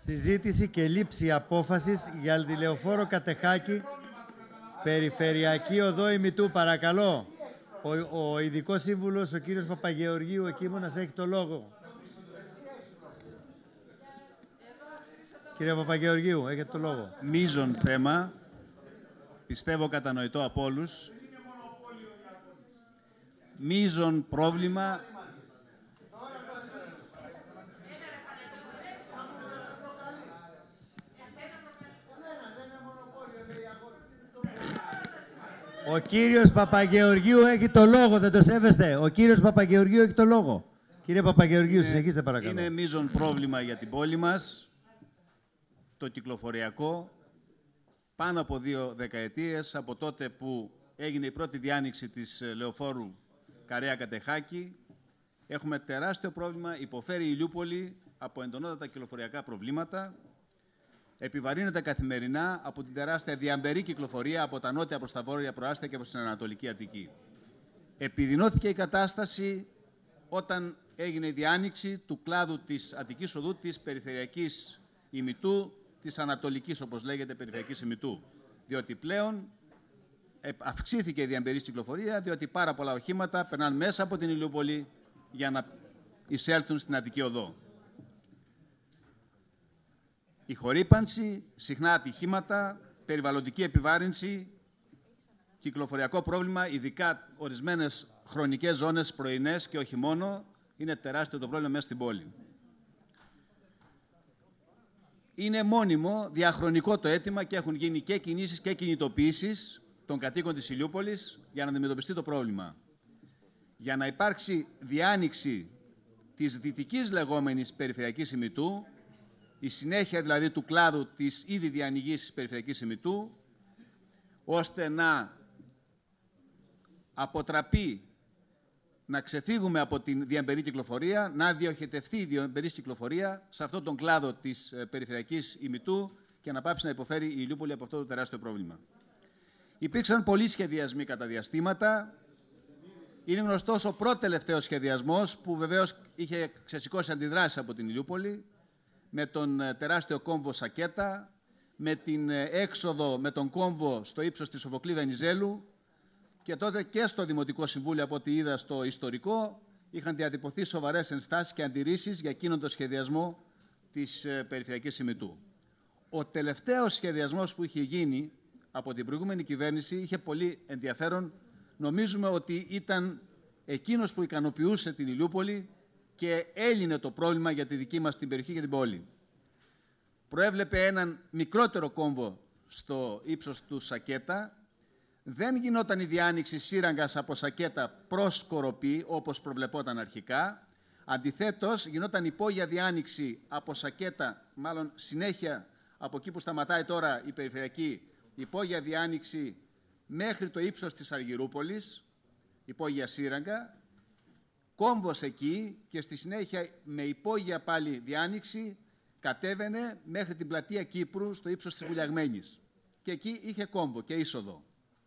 Συζήτηση και λήψη απόφασης για τη λεωφόρο Κατεχάκη, Περιφερειακή Οδό Ημιτού. Παρακαλώ, ο ειδικός σύμβουλος, ο κύριος Παπαγεωργίου, Εκείμονας, έχει το λόγο. Κύριε Παπαγεωργίου, έχετε το λόγο. Μείζον θέμα, πιστεύω κατανοητό από όλους. Μείζον πρόβλημα. Ο κύριος Παπαγεωργίου έχει το λόγο, δεν το σέβεστε. Ο κύριος Παπαγεωργίου έχει το λόγο. Κύριε Παπαγεωργίου, συνεχίστε παρακαλώ. Είναι μείζον πρόβλημα για την πόλη μας, το κυκλοφοριακό, πάνω από 2 δεκαετίες, από τότε που έγινε η πρώτη διάνοιξη της λεωφόρου Καρέα Κατεχάκη. Έχουμε τεράστιο πρόβλημα, υποφέρει η Ηλιούπολη από εντονότατα κυκλοφοριακά προβλήματα. Επιβαρύνεται καθημερινά από την τεράστια διαμπερή κυκλοφορία από τα νότια προς τα βόρεια προάστια και προς την Ανατολική Αττική. Επιδεινώθηκε η κατάσταση όταν έγινε η διάνοιξη του κλάδου της Αττικής Οδού, της Περιφερειακής Ημιτού, της Ανατολικής, όπως λέγεται, Περιφερειακής Ημιτού. Διότι πλέον αυξήθηκε η διαμπερής κυκλοφορία, διότι πάρα πολλά οχήματα περνάνε μέσα από την Ηλιούπολη για να εισέλθουν στην Αττική Οδό. Η χορύπανση, συχνά ατυχήματα, περιβαλλοντική επιβάρυνση, κυκλοφοριακό πρόβλημα, ειδικά ορισμένες χρονικές ζώνες πρωινές και όχι μόνο, είναι τεράστιο το πρόβλημα μέσα στην πόλη. Είναι μόνιμο, διαχρονικό το αίτημα και έχουν γίνει και κινήσεις και κινητοποιήσεις των κατοίκων της Ηλιούπολης για να αντιμετωπιστεί το πρόβλημα. Για να υπάρξει διάνοιξη της δυτικής λεγόμενης Περιφερειακής Ημιτού, η συνέχεια δηλαδή του κλάδου της ήδη διανοιγής Περιφερειακής Ημιτού, ώστε να αποτραπεί, να ξεφύγουμε από την διαμπερή κυκλοφορία, να διοχετευτεί η διαμπερής κυκλοφορία σε αυτόν τον κλάδο της Περιφερειακής Ημιτού και να πάψει να υποφέρει η Ηλιούπολη από αυτό το τεράστιο πρόβλημα. Υπήρξαν πολλοί σχεδιασμοί κατά διαστήματα. Είναι γνωστός ο πρώτο-τελευταίος σχεδιασμός που βεβαίως είχε ξεσηκώσει αντιδράσεις από την Ηλιούπολη, με τον τεράστιο κόμβο Σακέτα, με την έξοδο με τον κόμβο στο ύψος της Σοφοκλή Βενιζέλου και τότε και στο Δημοτικό Συμβούλιο, από ό,τι είδα στο ιστορικό, είχαν διατυπωθεί σοβαρές ενστάσεις και αντιρρήσεις για εκείνον τον σχεδιασμό της Περιφερειακής Ημιτού. Ο τελευταίος σχεδιασμός που είχε γίνει από την προηγούμενη κυβέρνηση είχε πολύ ενδιαφέρον. Νομίζουμε ότι ήταν εκείνος που ικανοποιούσε την Ηλιούπολη και έλυνε το πρόβλημα για τη δική μας την περιοχή και την πόλη. Προέβλεπε έναν μικρότερο κόμβο στο ύψος του Σακέτα. Δεν γινόταν η διάνοιξη σύραγγας από Σακέτα προς Κοροπή, όπως προβλεπόταν αρχικά. Αντιθέτως, γινόταν υπόγεια διάνοιξη από Σακέτα, μάλλον συνέχεια από εκεί που σταματάει τώρα η Περιφερειακή, υπόγεια διάνοιξη μέχρι το ύψος της Αργυρούπολης, υπόγεια σύραγγα, κόμβος εκεί και στη συνέχεια με υπόγεια πάλι διάνοιξη κατέβαινε μέχρι την πλατεία Κύπρου στο ύψος της Βουλιαγμένης. Και εκεί είχε κόμβο και είσοδο.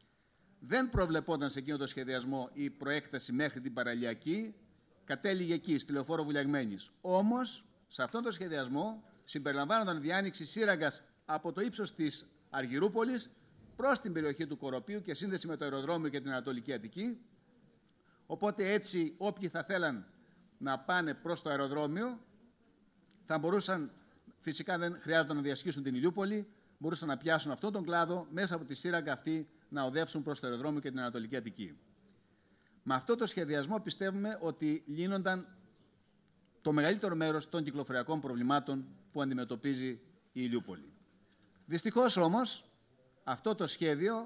Δεν προβλεπόταν σε εκείνο το σχεδιασμό η προέκταση μέχρι την Παραλιακή, κατέληγε εκεί, στη λεωφόρο Βουλιαγμένης. Όμως, σε αυτόν τον σχεδιασμό συμπεριλαμβάνονταν διάνοιξη σύραγγας από το ύψος της Αργυρούπολης προς την περιοχή του Κοροπίου και σύνδεση με το αεροδρόμιο και την Ανατολική Αττική. Οπότε έτσι όποιοι θα θέλαν να πάνε προς το αεροδρόμιο θα μπορούσαν, φυσικά δεν χρειάζεται να διασχίσουν την Ηλιούπολη, μπορούσαν να πιάσουν αυτόν τον κλάδο μέσα από τη σύραγγα αυτή να οδεύσουν προς το αεροδρόμιο και την Ανατολική Αττική. Με αυτό το σχεδιασμό πιστεύουμε ότι λύνονταν το μεγαλύτερο μέρος των κυκλοφοριακών προβλημάτων που αντιμετωπίζει η Ηλιούπολη. Δυστυχώς όμως αυτό το σχέδιο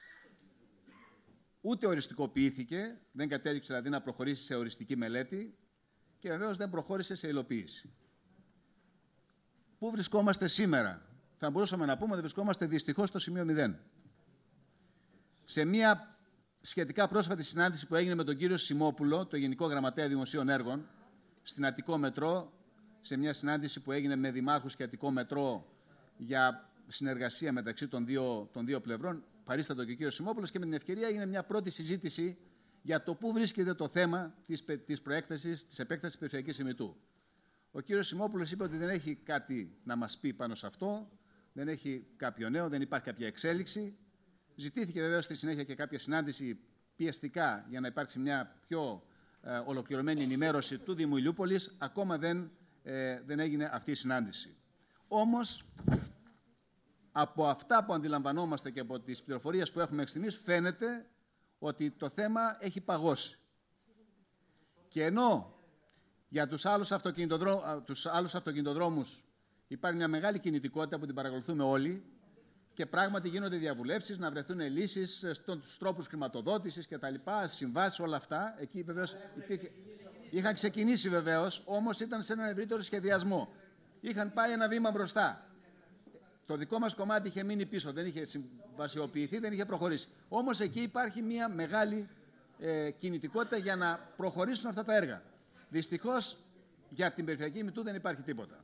ούτε οριστικοποιήθηκε, δεν κατέληξε δηλαδή να προχωρήσει σε οριστική μελέτη και βεβαίως δεν προχώρησε σε υλοποίηση. Πού βρισκόμαστε σήμερα? Θα μπορούσαμε να πούμε ότι βρισκόμαστε δυστυχώς στο σημείο 0. Σε μια σχετικά πρόσφατη συνάντηση που έγινε με τον κύριο Σιμόπουλο, το Γενικό Γραμματέα Δημοσίων Έργων, στην Αττικό Μετρό, σε μια συνάντηση που έγινε με δημάρχους και Αττικό Μετρό για συνεργασία μεταξύ των δύο πλευρών, παρίστατο και ο κύριος Σιμόπουλος, και με την ευκαιρία έγινε μια πρώτη συζήτηση για το πού βρίσκεται το θέμα της προέκτασης, της επέκτασης της Περιφερειακής Ημιτού. Ο Ο κύριος Σιμόπουλος είπε ότι δεν έχει κάτι να μας πει πάνω σε αυτό, δεν έχει κάποιο νέο, δεν υπάρχει κάποια εξέλιξη. Ζητήθηκε βεβαίως στη συνέχεια και κάποια συνάντηση πιεστικά για να υπάρξει μια πιο ολοκληρωμένη ενημέρωση του Δήμου Ηλιούπολης. Ακόμα δεν έγινε αυτή η συνάντηση. Όμως, από αυτά που αντιλαμβανόμαστε και από τις πληροφορίες που έχουμε μέχρι στιγμής, φαίνεται ότι το θέμα έχει παγώσει. Και ενώ για τους άλλους αυτοκινητοδρόμους υπάρχει μια μεγάλη κινητικότητα που την παρακολουθούμε όλοι και πράγματι γίνονται διαβουλεύσεις να βρεθούν λύσεις στους τρόπους χρηματοδότησης κτλ., συμβάσεις, όλα αυτά. Εκεί βεβαίως είχαν ξεκινήσει βεβαίως, όμως ήταν σε έναν ευρύτερο σχεδιασμό. Είχαν πάει ένα βήμα μπροστά. Το δικό μας κομμάτι είχε μείνει πίσω, δεν είχε συμβασιοποιηθεί, δεν είχε προχωρήσει. Όμως εκεί υπάρχει μια μεγάλη κινητικότητα για να προχωρήσουν αυτά τα έργα. Δυστυχώς για την περιφερειακή ημιτού δεν υπάρχει τίποτα.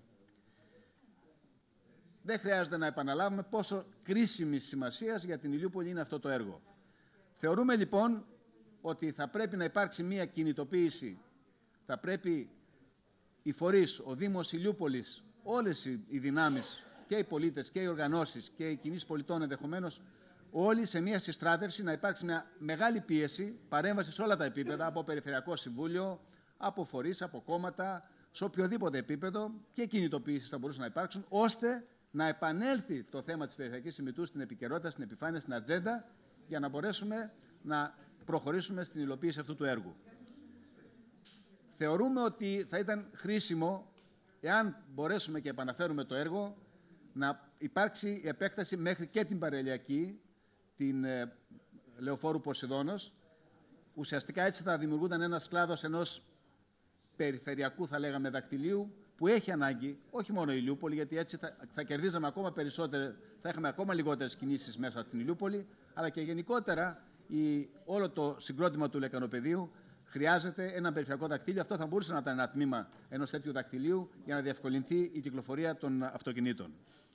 Δεν χρειάζεται να επαναλάβουμε πόσο κρίσιμη σημασίας για την Ηλιούπολη είναι αυτό το έργο. Θεωρούμε λοιπόν ότι θα πρέπει να υπάρξει μια κινητοποίηση, θα πρέπει οι φορείς, ο Δήμος Ηλιούπολης, όλες οι δυνάμεις, και οι πολίτες και οι οργανώσεις και οι κινήσεις πολιτών ενδεχομένως, όλοι σε μια συστράτευση να υπάρξει μια μεγάλη πίεση, παρέμβαση σε όλα τα επίπεδα, από Περιφερειακό Συμβούλιο, από φορείς, από κόμματα, σε οποιοδήποτε επίπεδο και κινητοποιήσεις θα μπορούσαν να υπάρξουν, ώστε να επανέλθει το θέμα της περιφερειακής ημιτού στην επικαιρότητα, στην επιφάνεια, στην ατζέντα, για να μπορέσουμε να προχωρήσουμε στην υλοποίηση αυτού του έργου. Θεωρούμε ότι θα ήταν χρήσιμο, εάν μπορέσουμε και επαναφέρουμε το έργο, να υπάρξει επέκταση μέχρι και την παραλιακή, την Λεωφόρου Ποσειδώνος. Ουσιαστικά έτσι θα δημιουργούνταν ένας κλάδος ενός περιφερειακού, θα λέγαμε, δακτυλίου, που έχει ανάγκη, όχι μόνο η Ηλιούπολη, γιατί έτσι θα κερδίζαμε ακόμα περισσότερο, θα είχαμε ακόμα λιγότερες κινήσεις μέσα στην Ηλιούπολη, αλλά και γενικότερα όλο το συγκρότημα του λεκανοπεδίου χρειάζεται ένα περιφερειακό δακτύλιο. Αυτό θα μπορούσε να ήταν ένα τμήμα ενός τέτοιου δακτυλίου για να διευκολυνθεί η κυκλοφορία των αυτοκινήτων.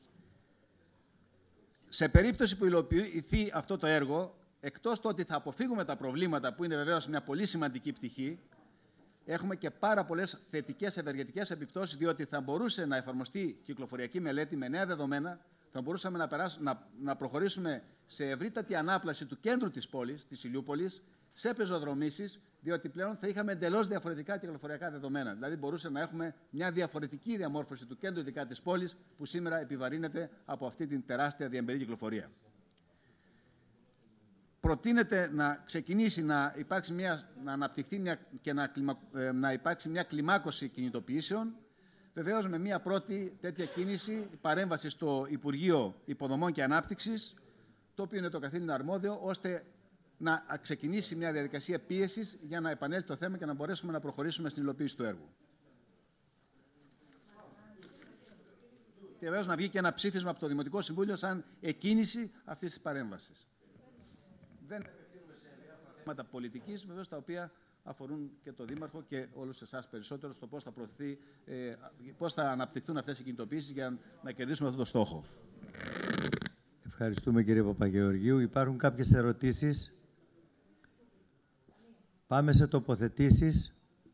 Σε περίπτωση που υλοποιηθεί αυτό το έργο, εκτός το ότι θα αποφύγουμε τα προβλήματα, που είναι βεβαίως μια πολύ σημαντική πτυχή, έχουμε και πάρα πολλές θετικές ευεργετικές επιπτώσεις, διότι θα μπορούσε να εφαρμοστεί κυκλοφοριακή μελέτη με νέα δεδομένα, θα μπορούσαμε να προχωρήσουμε σε ευρύτατη ανάπλαση του κέντρου της πόλης, της Ηλιούπολης, σε πεζοδρομήσεις, διότι πλέον θα είχαμε εντελώς διαφορετικά κυκλοφοριακά δεδομένα. Δηλαδή, μπορούσε να έχουμε μια διαφορετική διαμόρφωση του κέντρου ειδικά της πόλης, που σήμερα επιβαρύνεται από αυτή την τεράστια διαμερή κυκλοφορία. Προτείνεται να ξεκινήσει να υπάρξει να αναπτυχθεί και να υπάρξει μια κλιμάκωση κινητοποιήσεων. Βεβαίως, με μια πρώτη τέτοια κίνηση, παρέμβαση στο Υπουργείο Υποδομών και Ανάπτυξης, το οποίο είναι το καθήλυνα αρμόδιο, ώστε να ξεκινήσει μια διαδικασία πίεσης για να επανέλθει το θέμα και να μπορέσουμε να προχωρήσουμε στην υλοποίηση του έργου. Και βεβαίως να βγει και ένα ψήφισμα από το Δημοτικό Συμβούλιο σαν εκκίνηση αυτής της παρέμβασης. Δεν επευθύνουμε σε διάφορα θέματα πολιτικής, βεβαίως, τα οποία αφορούν και το Δήμαρχο και όλους εσάς περισσότερο στο πώς θα αναπτυχθούν αυτές οι κινητοποιήσεις για να κερδίσουμε αυτό το στόχο. Ευχαριστούμε, κύριε Παπαγεωργίου. Υπάρχουν κάποιες ερωτήσεις? Πάμε σε τοποθετήσεις.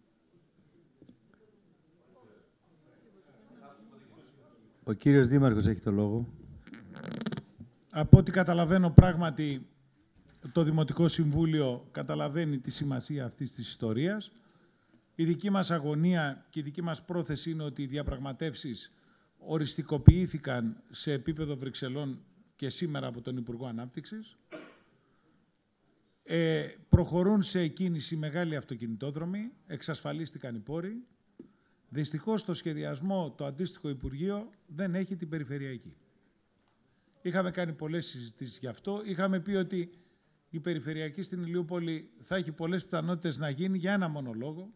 Ο κύριος Δήμαρχος έχει το λόγο. Από ό,τι καταλαβαίνω, πράγματι το Δημοτικό Συμβούλιο καταλαβαίνει τη σημασία αυτής της ιστορίας. Η δική μας αγωνία και η δική μας πρόθεση είναι ότι οι διαπραγματεύσεις οριστικοποιήθηκαν σε επίπεδο Βρυξελών και σήμερα από τον Υπουργό Ανάπτυξης. Προχωρούν σε εκκίνηση μεγάλοι αυτοκινητόδρομοι, εξασφαλίστηκαν οι πόροι. Δυστυχώς, στο σχεδιασμό το αντίστοιχο Υπουργείο δεν έχει την περιφερειακή. Είχαμε κάνει πολλές συζητήσεις γι' αυτό. Είχαμε πει ότι η περιφερειακή στην Ηλιούπολη θα έχει πολλές πιθανότητες να γίνει για ένα μόνο λόγο,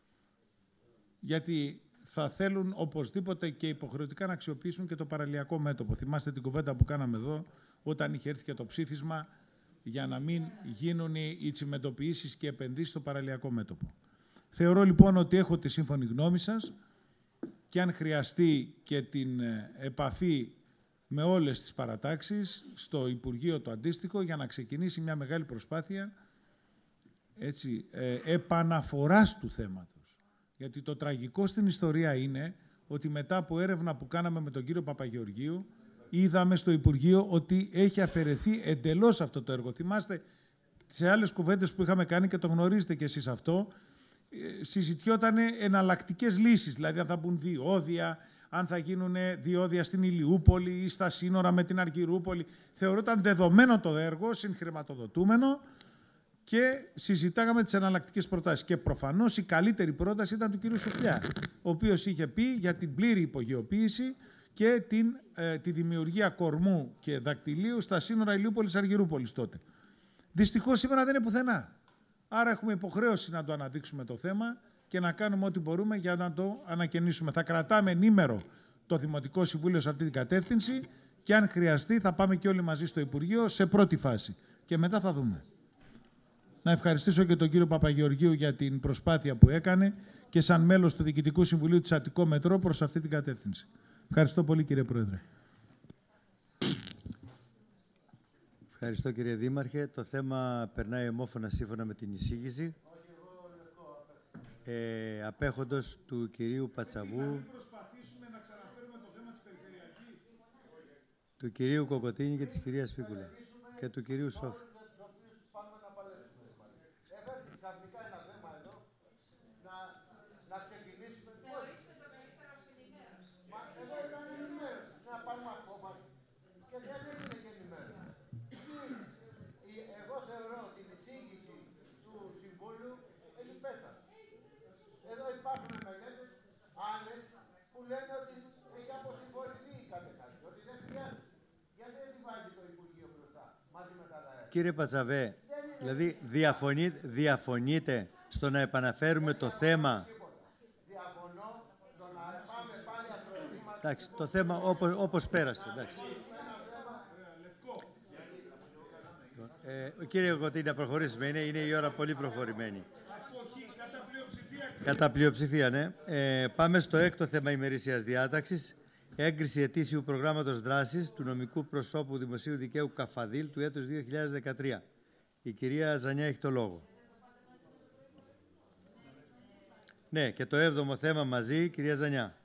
γιατί θα θέλουν οπωσδήποτε και υποχρεωτικά να αξιοποιήσουν και το παραλιακό μέτωπο. Θυμάστε την κουβέντα που κάναμε εδώ, όταν είχε έρθει και το ψήφισμα για να μην γίνουν οι τσιμεντοποιήσεις και επενδύσεις στο παραλιακό μέτωπο. Θεωρώ λοιπόν ότι έχω τη σύμφωνη γνώμη σας και αν χρειαστεί και την επαφή με όλες τις παρατάξεις στο Υπουργείο το αντίστοιχο για να ξεκινήσει μια μεγάλη προσπάθεια επαναφοράς του θέματος. Γιατί το τραγικό στην ιστορία είναι ότι μετά από έρευνα που κάναμε με τον κύριο Παπαγεωργίου, είδαμε στο Υπουργείο ότι έχει αφαιρεθεί εντελώς αυτό το έργο. Θυμάστε, σε άλλες κουβέντες που είχαμε κάνει και το γνωρίζετε κι εσείς αυτό, συζητιόταν εναλλακτικές λύσεις, δηλαδή αν θα μπουν διόδια, αν θα γίνουν διόδια στην Ηλιούπολη ή στα σύνορα με την Αργυρούπολη. Θεωρούταν δεδομένο το έργο, συγχρηματοδοτούμενο και συζητάγαμε τις εναλλακτικές προτάσεις. Και προφανώς η καλύτερη πρόταση ήταν του κ. Σουφλιά, ο οποίος είχε πει για την πλήρη υπογειοποίηση και τη δημιουργία κορμού και δακτυλίου στα σύνορα Ηλιούπολης-Αργυρούπολης τότε. Δυστυχώς σήμερα δεν είναι πουθενά. Άρα έχουμε υποχρέωση να το αναδείξουμε το θέμα και να κάνουμε ό,τι μπορούμε για να το ανακαινήσουμε. Θα κρατάμε ενήμερο το Δημοτικό Συμβούλιο σε αυτή την κατεύθυνση και αν χρειαστεί θα πάμε και όλοι μαζί στο Υπουργείο σε πρώτη φάση. Και μετά θα δούμε. Να ευχαριστήσω και τον κύριο Παπαγεωργίου για την προσπάθεια που έκανε και σαν μέλος του Διοικητικού Συμβουλίου της Αττικό Μετρό προς αυτή την κατεύθυνση. Ευχαριστώ πολύ, κύριε Πρόεδρε. Ευχαριστώ, κύριε Δήμαρχε. Το θέμα περνάει ομόφωνα σύμφωνα με την εισήγηση. Απέχοντος του κυρίου Πατσαβού, του κυρίου Κοκοτίνη και της κυρίας Φίκουλα και του κυρίου Σόφ. Κύριε Πατσαβέ, δηλαδή διαφωνείτε στο να επαναφέρουμε το θέμα. Διαφωνώ στο να πάμε πάλι ακροατήματα. Εντάξει, το θέμα όπως πέρασε. Εντάξει. Κύριε Κωτή, να προχωρήσουμε. Είναι η ώρα πολύ προχωρημένη. Κατά πλειοψηφία, ναι. Πάμε στο έκτο θέμα ημερήσιας διάταξης. Έγκριση ετήσιου προγράμματος δράσης του νομικού προσώπου Δημοσίου Δικαίου Καφαδίλ του έτους 2013. Η κυρία Ζανιά έχει το λόγο. Ναι, και το έβδομο θέμα μαζί, κυρία Ζανιά.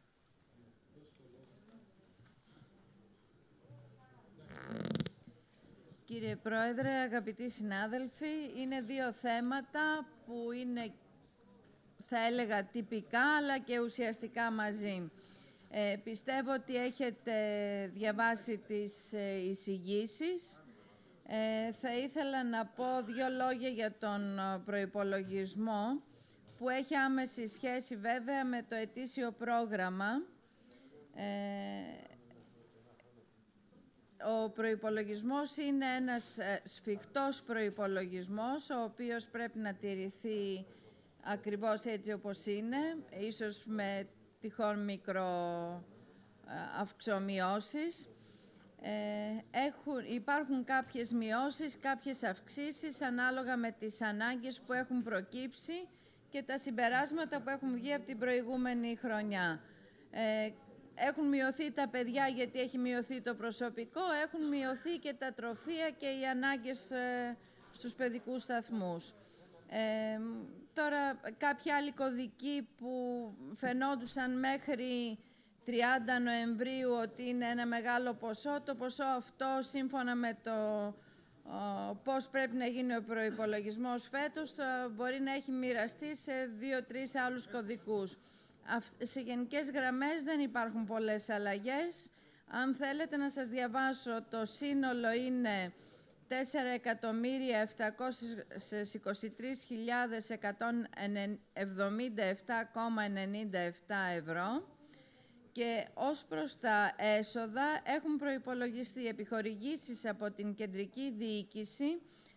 Κύριε Πρόεδρε, αγαπητοί συνάδελφοι, είναι δύο θέματα που είναι, θα έλεγα, τυπικά αλλά και ουσιαστικά μαζί. Πιστεύω ότι έχετε διαβάσει τις εισηγήσεις. Θα ήθελα να πω δύο λόγια για τον προϋπολογισμό, που έχει άμεση σχέση βέβαια με το ετήσιο πρόγραμμα. Ο προϋπολογισμός είναι ένας σφιχτός προϋπολογισμός, ο οποίος πρέπει να τηρηθεί ακριβώς έτσι όπως είναι, ίσως με τυχόν μικροαυξομειώσεις. Υπάρχουν κάποιες μειώσεις, κάποιες αυξήσεις ανάλογα με τις ανάγκες που έχουν προκύψει και τα συμπεράσματα που έχουν βγει από την προηγούμενη χρονιά. Έχουν μειωθεί τα παιδιά γιατί έχει μειωθεί το προσωπικό, έχουν μειωθεί και τα τροφεία και οι ανάγκες στους παιδικούς σταθμούς. Τώρα, κάποιοι άλλοι κωδικοί που φαινόντουσαν μέχρι 30 Νοεμβρίου ότι είναι ένα μεγάλο ποσό, το ποσό αυτό, σύμφωνα με το πώς πρέπει να γίνει ο προϋπολογισμός φέτος, μπορεί να έχει μοιραστεί σε 2-3 άλλους κωδικούς. Σε γενικές γραμμές δεν υπάρχουν πολλές αλλαγές. Αν θέλετε να σας διαβάσω, το σύνολο είναι 4.123.177,97 ευρώ και ως προς τα έσοδα έχουν προϋπολογιστεί επιχορηγήσεις από την κεντρική διοίκηση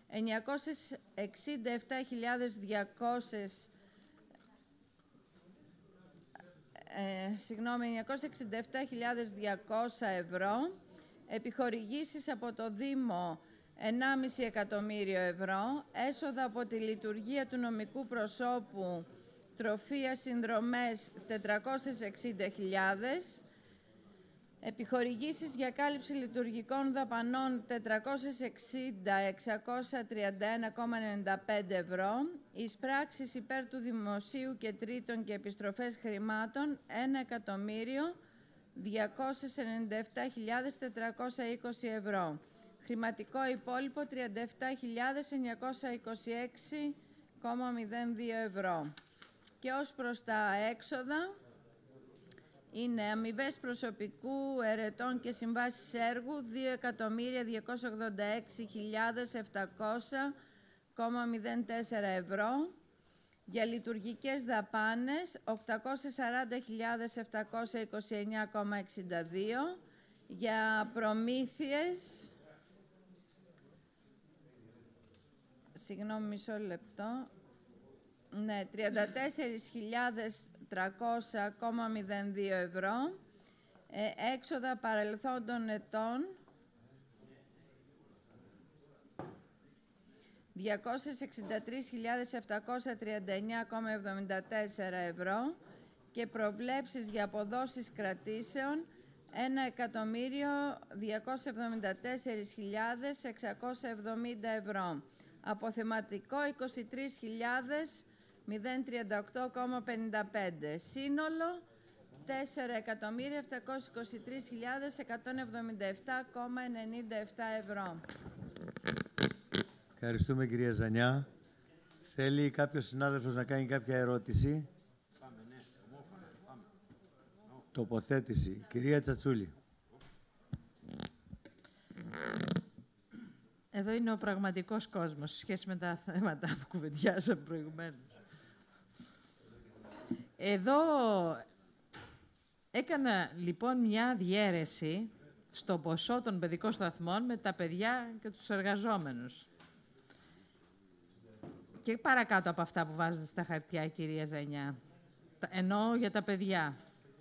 967.200 ευρώ, επιχορηγήσεις από το Δήμο 1,5 εκατομμύριο ευρώ, έσοδα από τη λειτουργία του νομικού προσώπου, τροφία, συνδρομές 460.000, Επιχορηγήσεις για κάλυψη λειτουργικών δαπανών 460.631,95 ευρώ. Εισπράξεις υπέρ του δημοσίου και τρίτων και επιστροφές χρημάτων 1.297.420 ευρώ. Χρηματικό υπόλοιπο 37.926,02 ευρώ. Και ως προς τα έξοδα, είναι αμοιβές προσωπικού, ερετών και συμβάσεις έργου 2.286.700,04 ευρώ. Για λειτουργικές δαπάνες 840.729,62. Για προμήθειες, συγγνώμη μισό λεπτό, ναι, 34.300,02 ευρώ. Έξοδα παρελθόντων ετών 263.739,74 ευρώ και προβλέψεις για αποδόσεις κρατήσεων 1.274.670 ευρώ. Αποθεματικό 23.038,55. Σύνολο 4.723.177,97 ευρώ. Ευχαριστούμε, κυρία Ζανιά. Θέλει κάποιος συνάδελφος να κάνει κάποια ερώτηση? Τοποθέτηση. Κυρία Τσατσούλη. Εδώ είναι ο πραγματικός κόσμος, σε σχέση με τα θέματα που κουβεντιάσαμε προηγουμένως. Εδώ έκανα λοιπόν μια διαίρεση στο ποσό των παιδικών σταθμών με τα παιδιά και τους εργαζόμενους. Και παρακάτω από αυτά που βάζετε στα χαρτιά, κυρία Ζανιά. Εννοώ για τα παιδιά.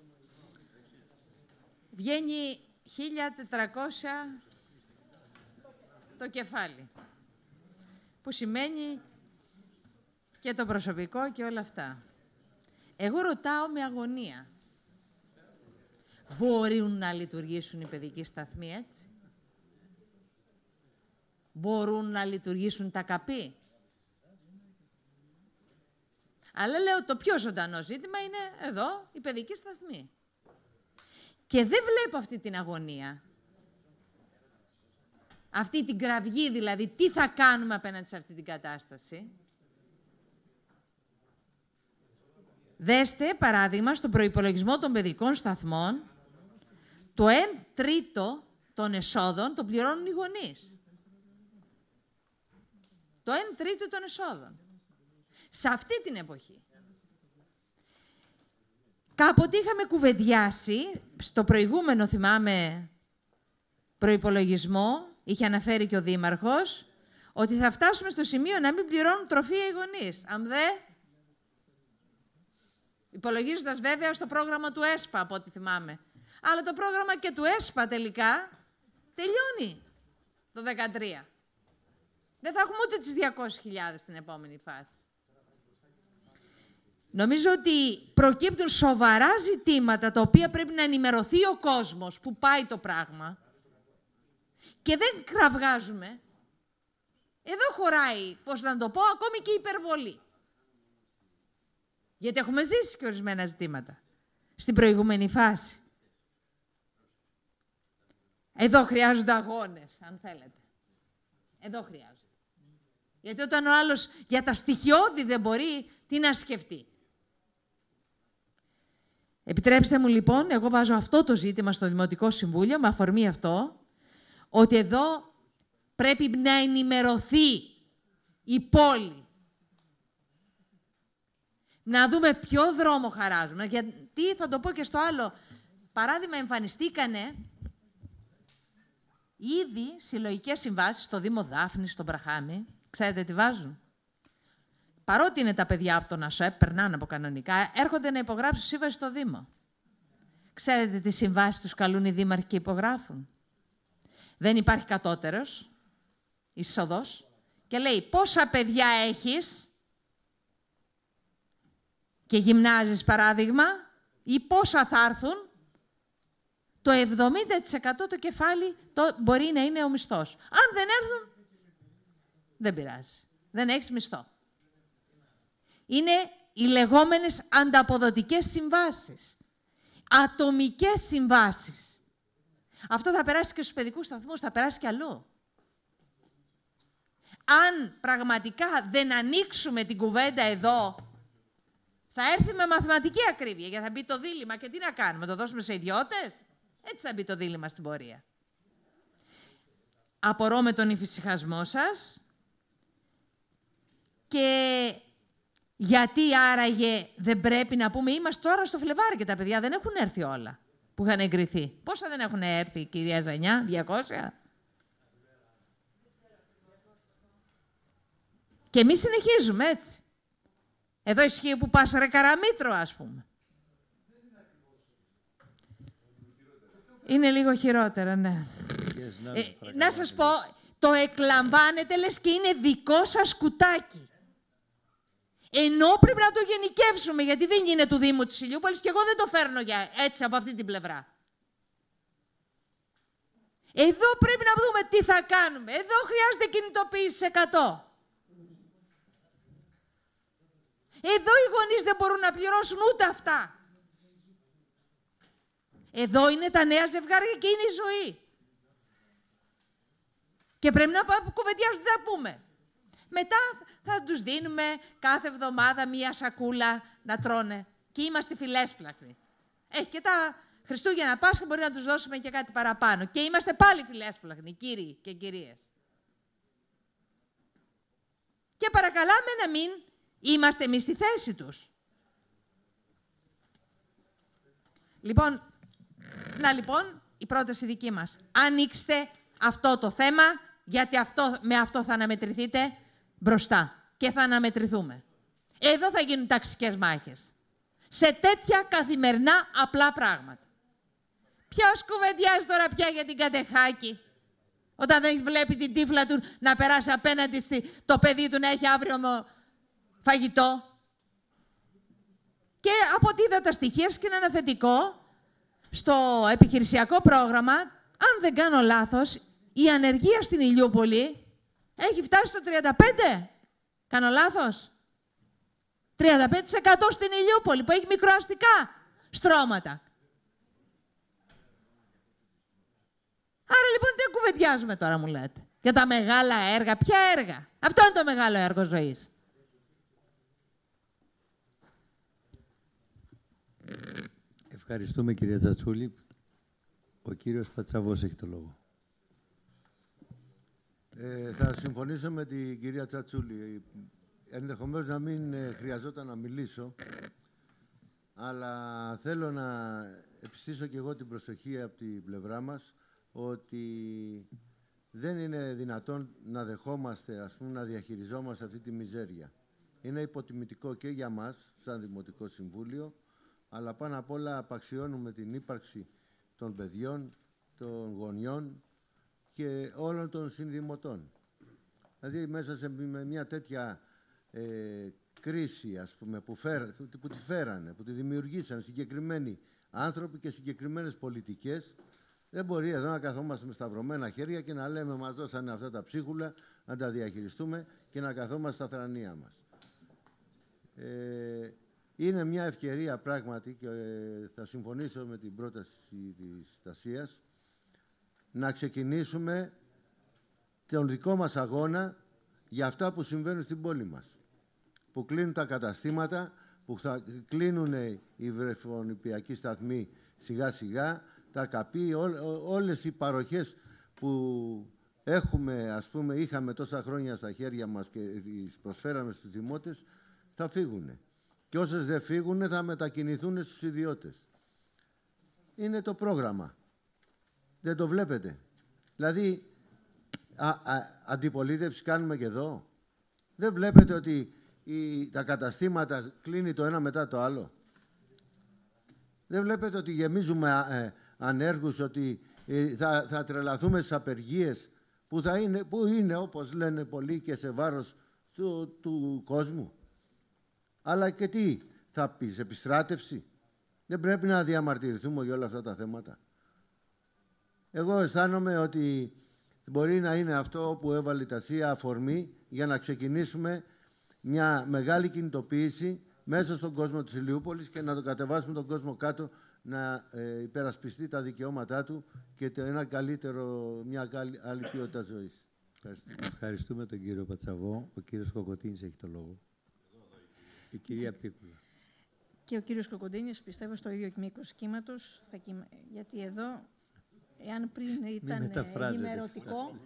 Βγαίνει 1.400 το κεφάλι. Που σημαίνει και το προσωπικό και όλα αυτά. Εγώ ρωτάω με αγωνία. Μπορούν να λειτουργήσουν οι παιδικοί σταθμοί έτσι? Μπορούν να λειτουργήσουν τα ΚΑΠΗ? Αλλά λέω το πιο ζωντανό ζήτημα είναι εδώ η παιδική σταθμή. Και δεν βλέπω αυτή την αγωνία. Αυτή την κραυγή δηλαδή, τι θα κάνουμε απέναντι σε αυτή την κατάσταση. Δέστε, παράδειγμα, στον προϋπολογισμό των παιδικών σταθμών, το 1/3 των εσόδων το πληρώνουν οι γονείς. Το 1/3 των εσόδων. Σε αυτή την εποχή. Κάποτε είχαμε κουβεντιάσει, στο προηγούμενο, θυμάμαι, προϋπολογισμό, είχε αναφέρει και ο Δήμαρχος, ότι θα φτάσουμε στο σημείο να μην πληρώνουν τροφία οι γονείς. Αν δε, υπολογίζοντας βέβαια στο πρόγραμμα του ΕΣΠΑ, από ό,τι θυμάμαι. Αλλά το πρόγραμμα και του ΕΣΠΑ τελικά τελειώνει το 2013. Δεν θα έχουμε ούτε τις 200.000 στην επόμενη φάση. Νομίζω ότι προκύπτουν σοβαρά ζητήματα τα οποία πρέπει να ενημερωθεί ο κόσμος που πάει το πράγμα και δεν κραυγάζουμε. Εδώ χωράει, πώς να το πω, ακόμη και υπερβολή. Γιατί έχουμε ζήσει και ορισμένα ζητήματα στην προηγούμενη φάση. Εδώ χρειάζονται αγώνες, αν θέλετε. Εδώ χρειάζονται. Γιατί όταν ο άλλος για τα στοιχειώδη δεν μπορεί, τι να σκεφτεί. Επιτρέψτε μου λοιπόν, εγώ βάζω αυτό το ζήτημα στο Δημοτικό Συμβούλιο, με αφορμή αυτό, ότι εδώ πρέπει να ενημερωθεί η πόλη. Να δούμε ποιο δρόμο χαράζουμε. Γιατί θα το πω και στο άλλο. Παράδειγμα, εμφανιστήκανε ήδη συλλογικές συμβάσεις στο Δήμο Δάφνης, στον Βραχάμι. Ξέρετε τι βάζουν? Παρότι είναι τα παιδιά από τον ΑΣΟΕΠ, περνάνε από κανονικά, έρχονται να υπογράψουν σύμβαση στο Δήμο. Ξέρετε τι συμβάσεις τους καλούν οι δήμαρχοι και υπογράφουν? Δεν υπάρχει κατώτερος είσοδος και λέει πόσα παιδιά έχεις και γυμνάζεις παράδειγμα ή πόσα θα έρθουν, το 70% το κεφάλι μπορεί να είναι ο μισθός. Αν δεν έρθουν, δεν πειράζει. Δεν έχεις μισθό. Είναι οι λεγόμενες ανταποδοτικές συμβάσεις. Ατομικές συμβάσεις. Αυτό θα περάσει και στους παιδικούς σταθμούς, θα περάσει και αλλού. Αν πραγματικά δεν ανοίξουμε την κουβέντα εδώ, θα έρθει με μαθηματική ακρίβεια, γιατί θα μπει το δίλημμα και τι να κάνουμε, το δώσουμε σε ιδιώτες. Έτσι θα μπει το δίλημμα στην πορεία. Απορώ με τον ηφησυχασμό σας και γιατί άραγε δεν πρέπει να πούμε, είμαστε τώρα στο Φλεβάρι και τα παιδιά δεν έχουν έρθει όλα που είχαν εγκριθεί. Πόσα δεν έχουν έρθει, κυρία Ζανιά, 200? Και εμείς συνεχίζουμε έτσι. Εδώ ισχύει που πας ρε Καραμήτρο, ας πούμε. Είναι λίγο χειρότερα, ναι. Να σας πω, το εκλαμβάνετε λες και είναι δικό σας κουτάκι. Ενώ πρέπει να το γενικεύσουμε, γιατί δεν είναι του Δήμου της Ηλιούπολης και εγώ δεν το φέρνω έτσι από αυτή την πλευρά. Εδώ πρέπει να δούμε τι θα κάνουμε. Εδώ χρειάζεται κινητοποίηση 100. Εδώ οι γονείς δεν μπορούν να πληρώσουν ούτε αυτά. Εδώ είναι τα νέα ζευγάρια και είναι η ζωή. Και πρέπει να κουβεντιάζουμε τι θα πούμε. Μετά θα τους δίνουμε κάθε εβδομάδα μία σακούλα να τρώνε. Και είμαστε φιλέσπλαχνοι. Και τα Χριστούγεννα Πάσχα μπορεί να τους δώσουμε και κάτι παραπάνω. Και είμαστε πάλι φιλέσπλαχνοι, κύριοι και κυρίες. Και παρακαλάμε να μην είμαστε εμείς στη θέση τους. Λοιπόν, η πρόταση δική μας. Ανοίξτε αυτό το θέμα, γιατί με αυτό θα αναμετρηθείτε μπροστά και θα αναμετρηθούμε. Εδώ θα γίνουν ταξικές μάχες. Σε τέτοια καθημερινά απλά πράγματα. Ποιος κουβεντιάζει τώρα πια για την Κατεχάκη, όταν δεν βλέπει την τύφλα του να περάσει απέναντι το παιδί του να έχει αύριο φαγητό. Και από ό,τι είδα τα στοιχεία και είναι ένα θετικό, στο επιχειρησιακό πρόγραμμα, αν δεν κάνω λάθος, η ανεργία στην Ηλιούπολη έχει φτάσει στο 35%. Κάνω λάθος? 35% στην Ηλιούπολη, που έχει μικροαστικά στρώματα. Άρα λοιπόν τι κουβεντιάζουμε τώρα, μου λέτε? Για τα μεγάλα έργα. Ποια έργα? Αυτό είναι το μεγάλο έργο ζωής. Ευχαριστούμε, κυρία Τσατσούλη. Ο κύριος Πατσαβός έχει το λόγο. Θα συμφωνήσω με την κυρία Τσατσούλη. Ενδεχομένως να μην χρειαζόταν να μιλήσω, αλλά θέλω να επιστήσω και εγώ την προσοχή από την πλευρά μας ότι δεν είναι δυνατόν να δεχόμαστε, ας πούμε, να διαχειριζόμαστε αυτή τη μιζέρια. Είναι υποτιμητικό και για μας, σαν Δημοτικό Συμβούλιο, αλλά πάνω απ' όλα απαξιώνουμε την ύπαρξη των παιδιών, των γονιών και όλων των συνδημοτών. Δηλαδή, μέσα σε μια τέτοια κρίση, ας πούμε, που τη φέρανε, που τη δημιουργήσαν συγκεκριμένοι άνθρωποι και συγκεκριμένες πολιτικές, δεν μπορεί εδώ να καθόμαστε με σταυρωμένα χέρια και να λέμε μας δώσανε αυτά τα ψίχουλα, να τα διαχειριστούμε και να καθόμαστε στα θρανία μας. Είναι μια ευκαιρία πράγματι και θα συμφωνήσω με την πρόταση της Στασίας να ξεκινήσουμε τον δικό μας αγώνα για αυτά που συμβαίνουν στην πόλη μας. Που κλείνουν τα καταστήματα, που θα κλείνουν οι βρεφονιπιακοί σταθμοί σιγά σιγά, τα καπί, όλες οι παροχές που είχαμε τόσα χρόνια στα χέρια μας και τις προσφέραμε στους δημότες, θα φύγουν. Και όσες δεν φύγουν θα μετακινηθούν στους ιδιώτες. Είναι το πρόγραμμα. Δεν το βλέπετε? Δηλαδή, αντιπολίτευση κάνουμε και εδώ. Δεν βλέπετε ότι τα καταστήματα κλείνει το ένα μετά το άλλο? Δεν βλέπετε ότι γεμίζουμε ανέργους, ότι θα τρελαθούμε στις απεργίες που είναι, όπως λένε πολλοί, και σε βάρος του κόσμου? Αλλά και τι θα πεις, επιστράτευση? Δεν πρέπει να διαμαρτυρηθούμε για όλα αυτά τα θέματα? Εγώ αισθάνομαι ότι μπορεί να είναι αυτό που έβαλε η Τασία αφορμή για να ξεκινήσουμε μια μεγάλη κινητοποίηση μέσα στον κόσμο της Ηλιούπολης και να τον κατεβάσουμε τον κόσμο κάτω να υπερασπιστεί τα δικαιώματά του και μια άλλη ποιότητα ζωής. Ευχαριστούμε τον κύριο Πατσαβό. Ο κύριος Κοκοτίνης έχει το λόγο. Η κυρία Πίκουλα. Και ο κύριος Κοκοτίνης, πιστεύω, στο ίδιο μήκος κύματος, γιατί εδώ, εάν πριν ήταν ενημερωτικό,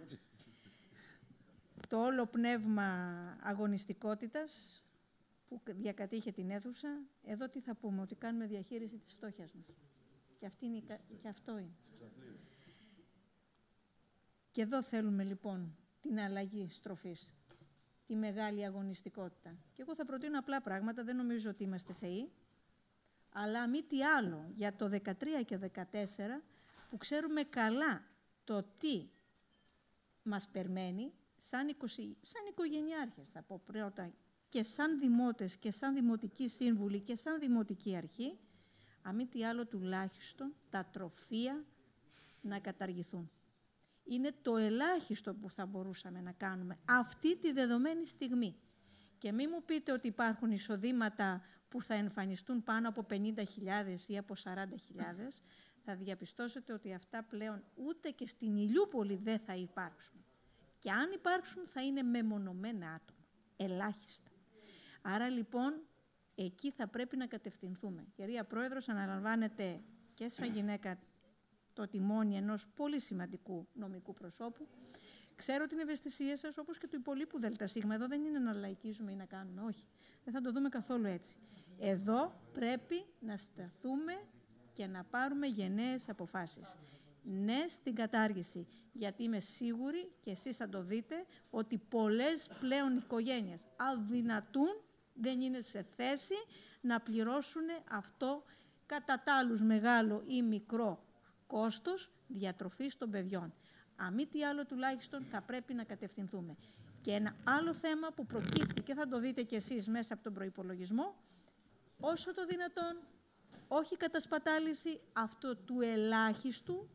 το όλο πνεύμα αγωνιστικότητας που διακατήχε την αίθουσα, εδώ τι θα πούμε, ότι κάνουμε διαχείριση της φτώχειας μας. Και αυτό είναι. Και εδώ θέλουμε λοιπόν την αλλαγή στροφής, τη μεγάλη αγωνιστικότητα. Και εγώ θα προτείνω απλά πράγματα, δεν νομίζω ότι είμαστε θεοί, αλλά μη τι άλλο για το 13 και 14 που ξέρουμε καλά το τι μας περιμένει σαν οικογενειάρχες, θα πω πρώτα, και σαν δημότες και σαν δημοτικοί σύμβουλοι και σαν δημοτική αρχή, αμή τι άλλο τουλάχιστον τα τροφεία να καταργηθούν. Είναι το ελάχιστο που θα μπορούσαμε να κάνουμε αυτή τη δεδομένη στιγμή. Και μην μου πείτε ότι υπάρχουν εισοδήματα που θα εμφανιστούν πάνω από 50.000 ή από 40.000, θα διαπιστώσετε ότι αυτά πλέον ούτε και στην Ηλιούπολη δεν θα υπάρξουν. Και αν υπάρξουν θα είναι μεμονωμένα άτομα, ελάχιστα. Άρα λοιπόν εκεί θα πρέπει να κατευθυνθούμε. Κυρία Πρόεδρος, αναλαμβάνετε και σαν γυναίκα το τιμόνι ενός πολύ σημαντικού νομικού προσώπου. Ξέρω την ευαισθησία σας, όπως και του υπολείπου ΔΣ. Εδώ δεν είναι να λαϊκίζουμε ή να κάνουμε, όχι. Δεν θα το δούμε καθόλου έτσι. Εδώ πρέπει να σταθούμε και να πάρουμε γενναίες αποφάσεις. Ναι στην κατάργηση, γιατί είμαι σίγουρη, και εσείς θα το δείτε, ότι πολλές πλέον οικογένειες αδυνατούν, δεν είναι σε θέση να πληρώσουν αυτό κατά τ' άλλους μεγάλο ή μικρό κόστος διατροφής των παιδιών. Αμή τι άλλο τουλάχιστον θα πρέπει να κατευθυνθούμε. Και ένα άλλο θέμα που προκύπτει και θα το δείτε κι εσείς μέσα από τον προϋπολογισμό, όσο το δυνατόν, όχι κατασπατάληση αυτού του ελάχιστου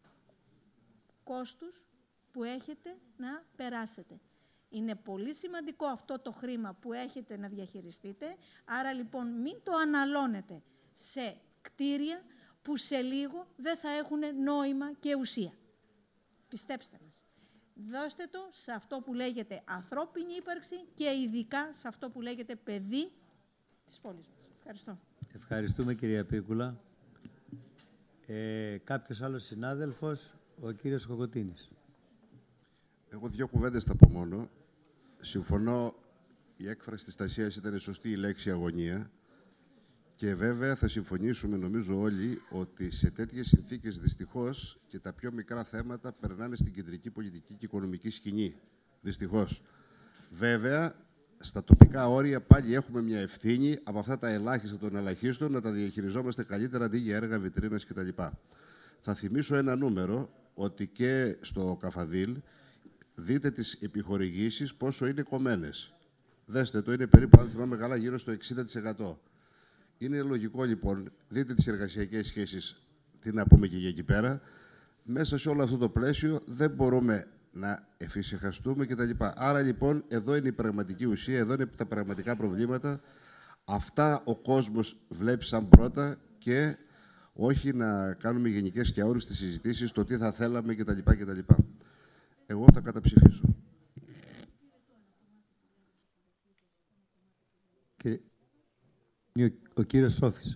κόστους που έχετε να περάσετε. Είναι πολύ σημαντικό αυτό το χρήμα που έχετε να διαχειριστείτε, άρα λοιπόν μην το αναλώνετε σε κτίρια που σε λίγο δεν θα έχουν νόημα και ουσία. Πιστέψτε μας. Δώστε το σε αυτό που λέγεται ανθρώπινη ύπαρξη και ειδικά σε αυτό που λέγεται παιδί της πόλης μας. Ευχαριστώ. Ευχαριστούμε κυρία Πίκουλα. Κάποιος άλλος συνάδελφος, ο κύριος Κοκοτίνης. Εγώ δύο κουβέντες θα πω μόνο. Συμφωνώ, η έκφραση της Τασίας ήταν σωστή, η λέξη αγωνία. Και βέβαια θα συμφωνήσουμε νομίζω όλοι ότι σε τέτοιες συνθήκες δυστυχώς και τα πιο μικρά θέματα περνάνε στην κεντρική πολιτική και οικονομική σκηνή. Δυστυχώς. Βέβαια, στα τοπικά όρια πάλι έχουμε μια ευθύνη από αυτά τα ελάχιστα των ελαχίστων να τα διαχειριζόμαστε καλύτερα αντί για έργα, βιτρίνες κτλ. Θα θυμίσω ένα νούμερο ότι και στο Καφαδίλ δείτε τις επιχορηγήσεις πόσο είναι κομμένες. Δέστε το, είναι περίπου, αν θυμάμαι καλά, γύρω στο 60%. Είναι λογικό λοιπόν, δείτε τις εργασιακές σχέσεις, τι να πούμε και για εκεί πέρα. Μέσα σε όλο αυτό το πλαίσιο δεν μπορούμε να εφησυχαστούμε κτλ. Άρα λοιπόν εδώ είναι η πραγματική ουσία, εδώ είναι τα πραγματικά προβλήματα. Αυτά ο κόσμος βλέπει σαν πρώτα και όχι να κάνουμε γενικές και αόριστες συζητήσεις το τι θα θέλαμε κτλ. Εγώ θα καταψηφίσω. Ο κύριος Σόφης.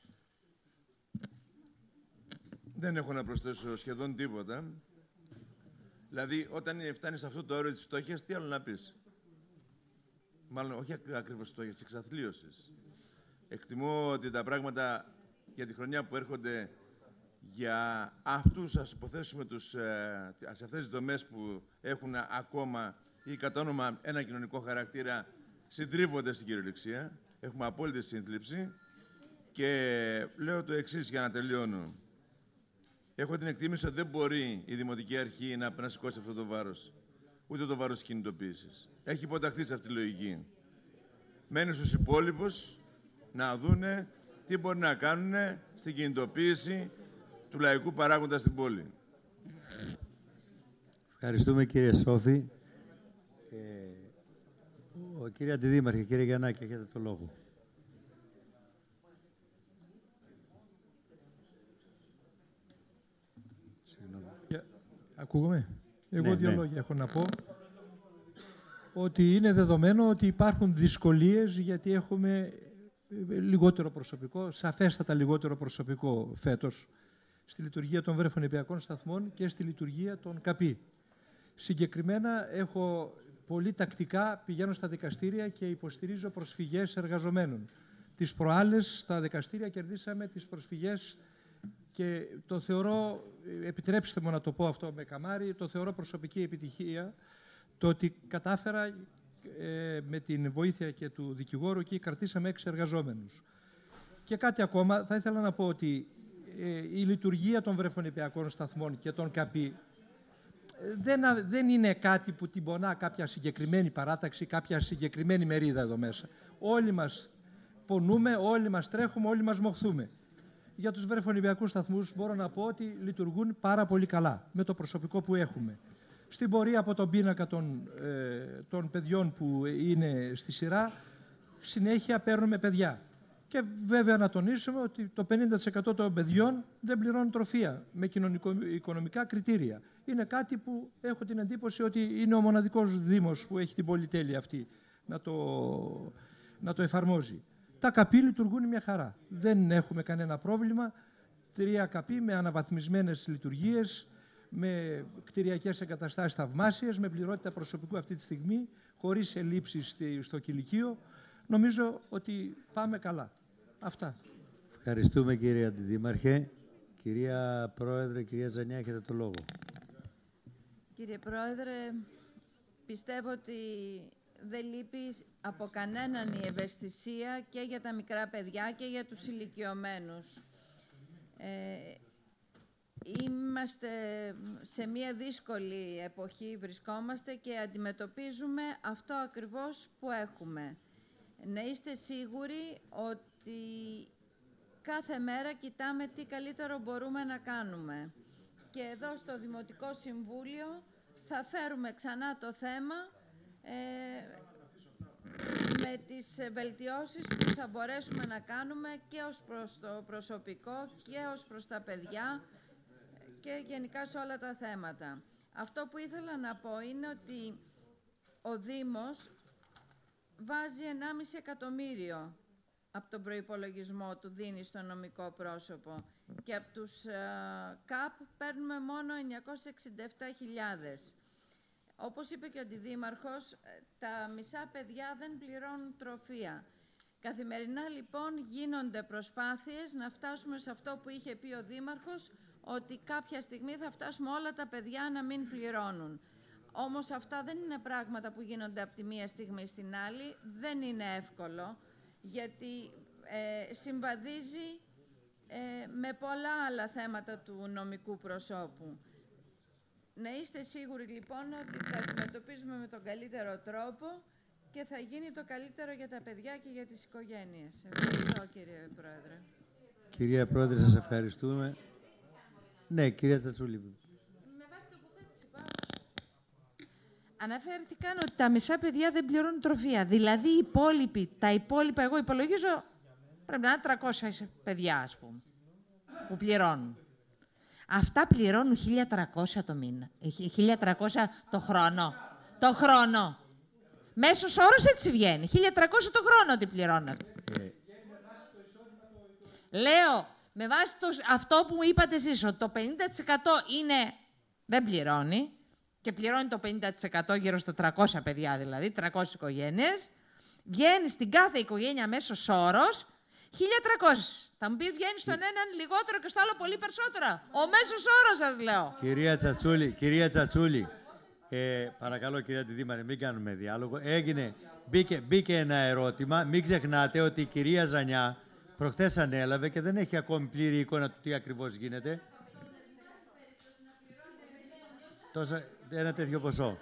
Δεν έχω να προσθέσω σχεδόν τίποτα. Δηλαδή, όταν φτάνεις σε αυτό το όριο της φτώχειας, τι άλλο να πεις. Μάλλον, όχι ακριβώς φτώχειας, της εξαθλίωσης. Εκτιμώ ότι τα πράγματα για τη χρονιά που έρχονται για αυτούς, ας υποθέσουμε, σε αυτές τις δομές που έχουν ακόμα ή κατά όνομα ένα κοινωνικό χαρακτήρα, συντρίβονται στην κυριολεξία. Έχουμε απόλυτη σύνθλιψη και λέω το εξής για να τελειώνω. Έχω την εκτίμηση ότι δεν μπορεί η Δημοτική Αρχή να σηκώσει αυτό το βάρος, ούτε το βάρος της κινητοποίησης. Έχει υποταχθεί σε αυτή τη λογική. Μένει στους υπόλοιπους να δούνε τι μπορεί να κάνουν στην κινητοποίηση του λαϊκού παράγοντα στην πόλη. Ευχαριστούμε κύριε Σόφη. Ο κύριε Αντιδήμαρχε, κύριε Γιαννάκη, έχετε το λόγο. Ακούγομαι. Εγώ Ναι, δύο ναι. λόγια έχω να πω. Ότι είναι δεδομένο ότι υπάρχουν δυσκολίες γιατί έχουμε λιγότερο προσωπικό, σαφέστατα λιγότερο προσωπικό φέτος στη λειτουργία των βρεφονιπιακών σταθμών και στη λειτουργία των ΚΑΠΗ. Συγκεκριμένα έχω πολύ τακτικά πηγαίνω στα δικαστήρια και υποστηρίζω προσφυγές εργαζομένων. Τις προάλλες στα δικαστήρια κερδίσαμε τις προσφυγές και το θεωρώ, επιτρέψτε μου να το πω αυτό με καμάρι, το θεωρώ προσωπική επιτυχία το ότι κατάφερα με την βοήθεια και του δικηγόρου και κρατήσαμε 6 εργαζόμενους. Και κάτι ακόμα, θα ήθελα να πω ότι η λειτουργία των βρεφονιπιακών σταθμών και των ΚΑΠΗ δεν είναι κάτι που την πονά κάποια συγκεκριμένη παράταξη, κάποια συγκεκριμένη μερίδα εδώ μέσα. Όλοι μας πονούμε, όλοι μας τρέχουμε, όλοι μας μοχθούμε. Για τους βρεφονιπιακούς σταθμούς μπορώ να πω ότι λειτουργούν πάρα πολύ καλά με το προσωπικό που έχουμε. Στην πορεία από τον πίνακα των παιδιών που είναι στη σειρά, συνέχεια παίρνουμε παιδιά. Και βέβαια να τονίσουμε ότι το 50% των παιδιών δεν πληρώνουν τροφεία με κοινωνικο-οικονομικά κριτήρια. Είναι κάτι που έχω την εντύπωση ότι είναι ο μοναδικός Δήμος που έχει την πολυτέλεια αυτή να το εφαρμόζει. Τα ΚΑΠΗ λειτουργούν μια χαρά. Δεν έχουμε κανένα πρόβλημα. 3 ΚΑΠΗ με αναβαθμισμένες λειτουργίες, με κτηριακές εγκαταστάσεις θαυμάσιες, με πληρότητα προσωπικού αυτή τη στιγμή, χωρίς ελλείψεις στο κηλικείο. Νομίζω ότι πάμε καλά. Αυτά. Ευχαριστούμε κύριε Αντιδήμαρχε. Κυρία Πρόεδρε, κυρία Ζανιά, έχετε το λόγο. Κύριε Πρόεδρε, πιστεύω ότι δεν λείπει από κανέναν η ευαισθησία και για τα μικρά παιδιά και για τους ηλικιωμένους. Είμαστε σε μια δύσκολη εποχή, βρισκόμαστε και αντιμετωπίζουμε αυτό ακριβώς που έχουμε. Να είστε σίγουροι ότι κάθε μέρα κοιτάμε τι καλύτερο μπορούμε να κάνουμε. Και εδώ στο Δημοτικό Συμβούλιο θα φέρουμε ξανά το θέμα με τις βελτιώσεις που θα μπορέσουμε να κάνουμε και ως προς το προσωπικό και ως προς τα παιδιά και γενικά σε όλα τα θέματα. Αυτό που ήθελα να πω είναι ότι ο Δήμος βάζει 1,5 εκατομμύριο από τον προϋπολογισμό του, δίνει στο νομικό πρόσωπο και από τους ΚΑΠ παίρνουμε μόνο 967.000. Όπως είπε και ο Αντιδήμαρχος, τα μισά παιδιά δεν πληρώνουν τροφεία. Καθημερινά λοιπόν γίνονται προσπάθειες να φτάσουμε σε αυτό που είχε πει ο Δήμαρχος, ότι κάποια στιγμή θα φτάσουμε όλα τα παιδιά να μην πληρώνουν. Όμως αυτά δεν είναι πράγματα που γίνονται από τη μία στιγμή στην άλλη, δεν είναι εύκολο, γιατί συμβαδίζει με πολλά άλλα θέματα του νομικού προσώπου. Να είστε σίγουροι λοιπόν ότι θα αντιμετωπίζουμε με τον καλύτερο τρόπο και θα γίνει το καλύτερο για τα παιδιά και για τις οικογένειες. Ευχαριστώ κύριε Πρόεδρε. Κυρία Πρόεδρε, σας ευχαριστούμε. Ναι, κυρία Τσατσούλη. Με βάση τοποθέτηση πάνω. Αναφέρθηκαν ότι τα μισά παιδιά δεν πληρώνουν τροφεία. Δηλαδή τα υπόλοιπα, εγώ υπολογίζω, πρέπει να είναι 300 παιδιά, ας πούμε, που πληρώνουν. Αυτά πληρώνουν 1.300 το μήνα. 1.300 το χρόνο. Το χρόνο. Μέσος όρος έτσι βγαίνει. 1.300 το χρόνο ότι πληρώνουν αυτοί. Λέω, με βάση αυτό που είπατε εσείς, ότι το 50% δεν πληρώνει και πληρώνει το 50% γύρω στο 300 παιδιά δηλαδή, 300 οικογένειες, βγαίνει στην κάθε οικογένεια μέσος όρος 1.300. Θα μου πει βγαίνει στον έναν λιγότερο και στο άλλο πολύ περισσότερα. Ο μέσος όρος σας λέω. Κυρία Τσατσούλη, παρακαλώ κυρία Αντιδήμαρχε, μην κάνουμε διάλογο. Μπήκε ένα ερώτημα. Μην ξεχνάτε ότι η κυρία Ζανιά προχθές ανέλαβε και δεν έχει ακόμη πλήρη εικόνα του τι ακριβώς γίνεται. Ένα τέτοιο ποσό.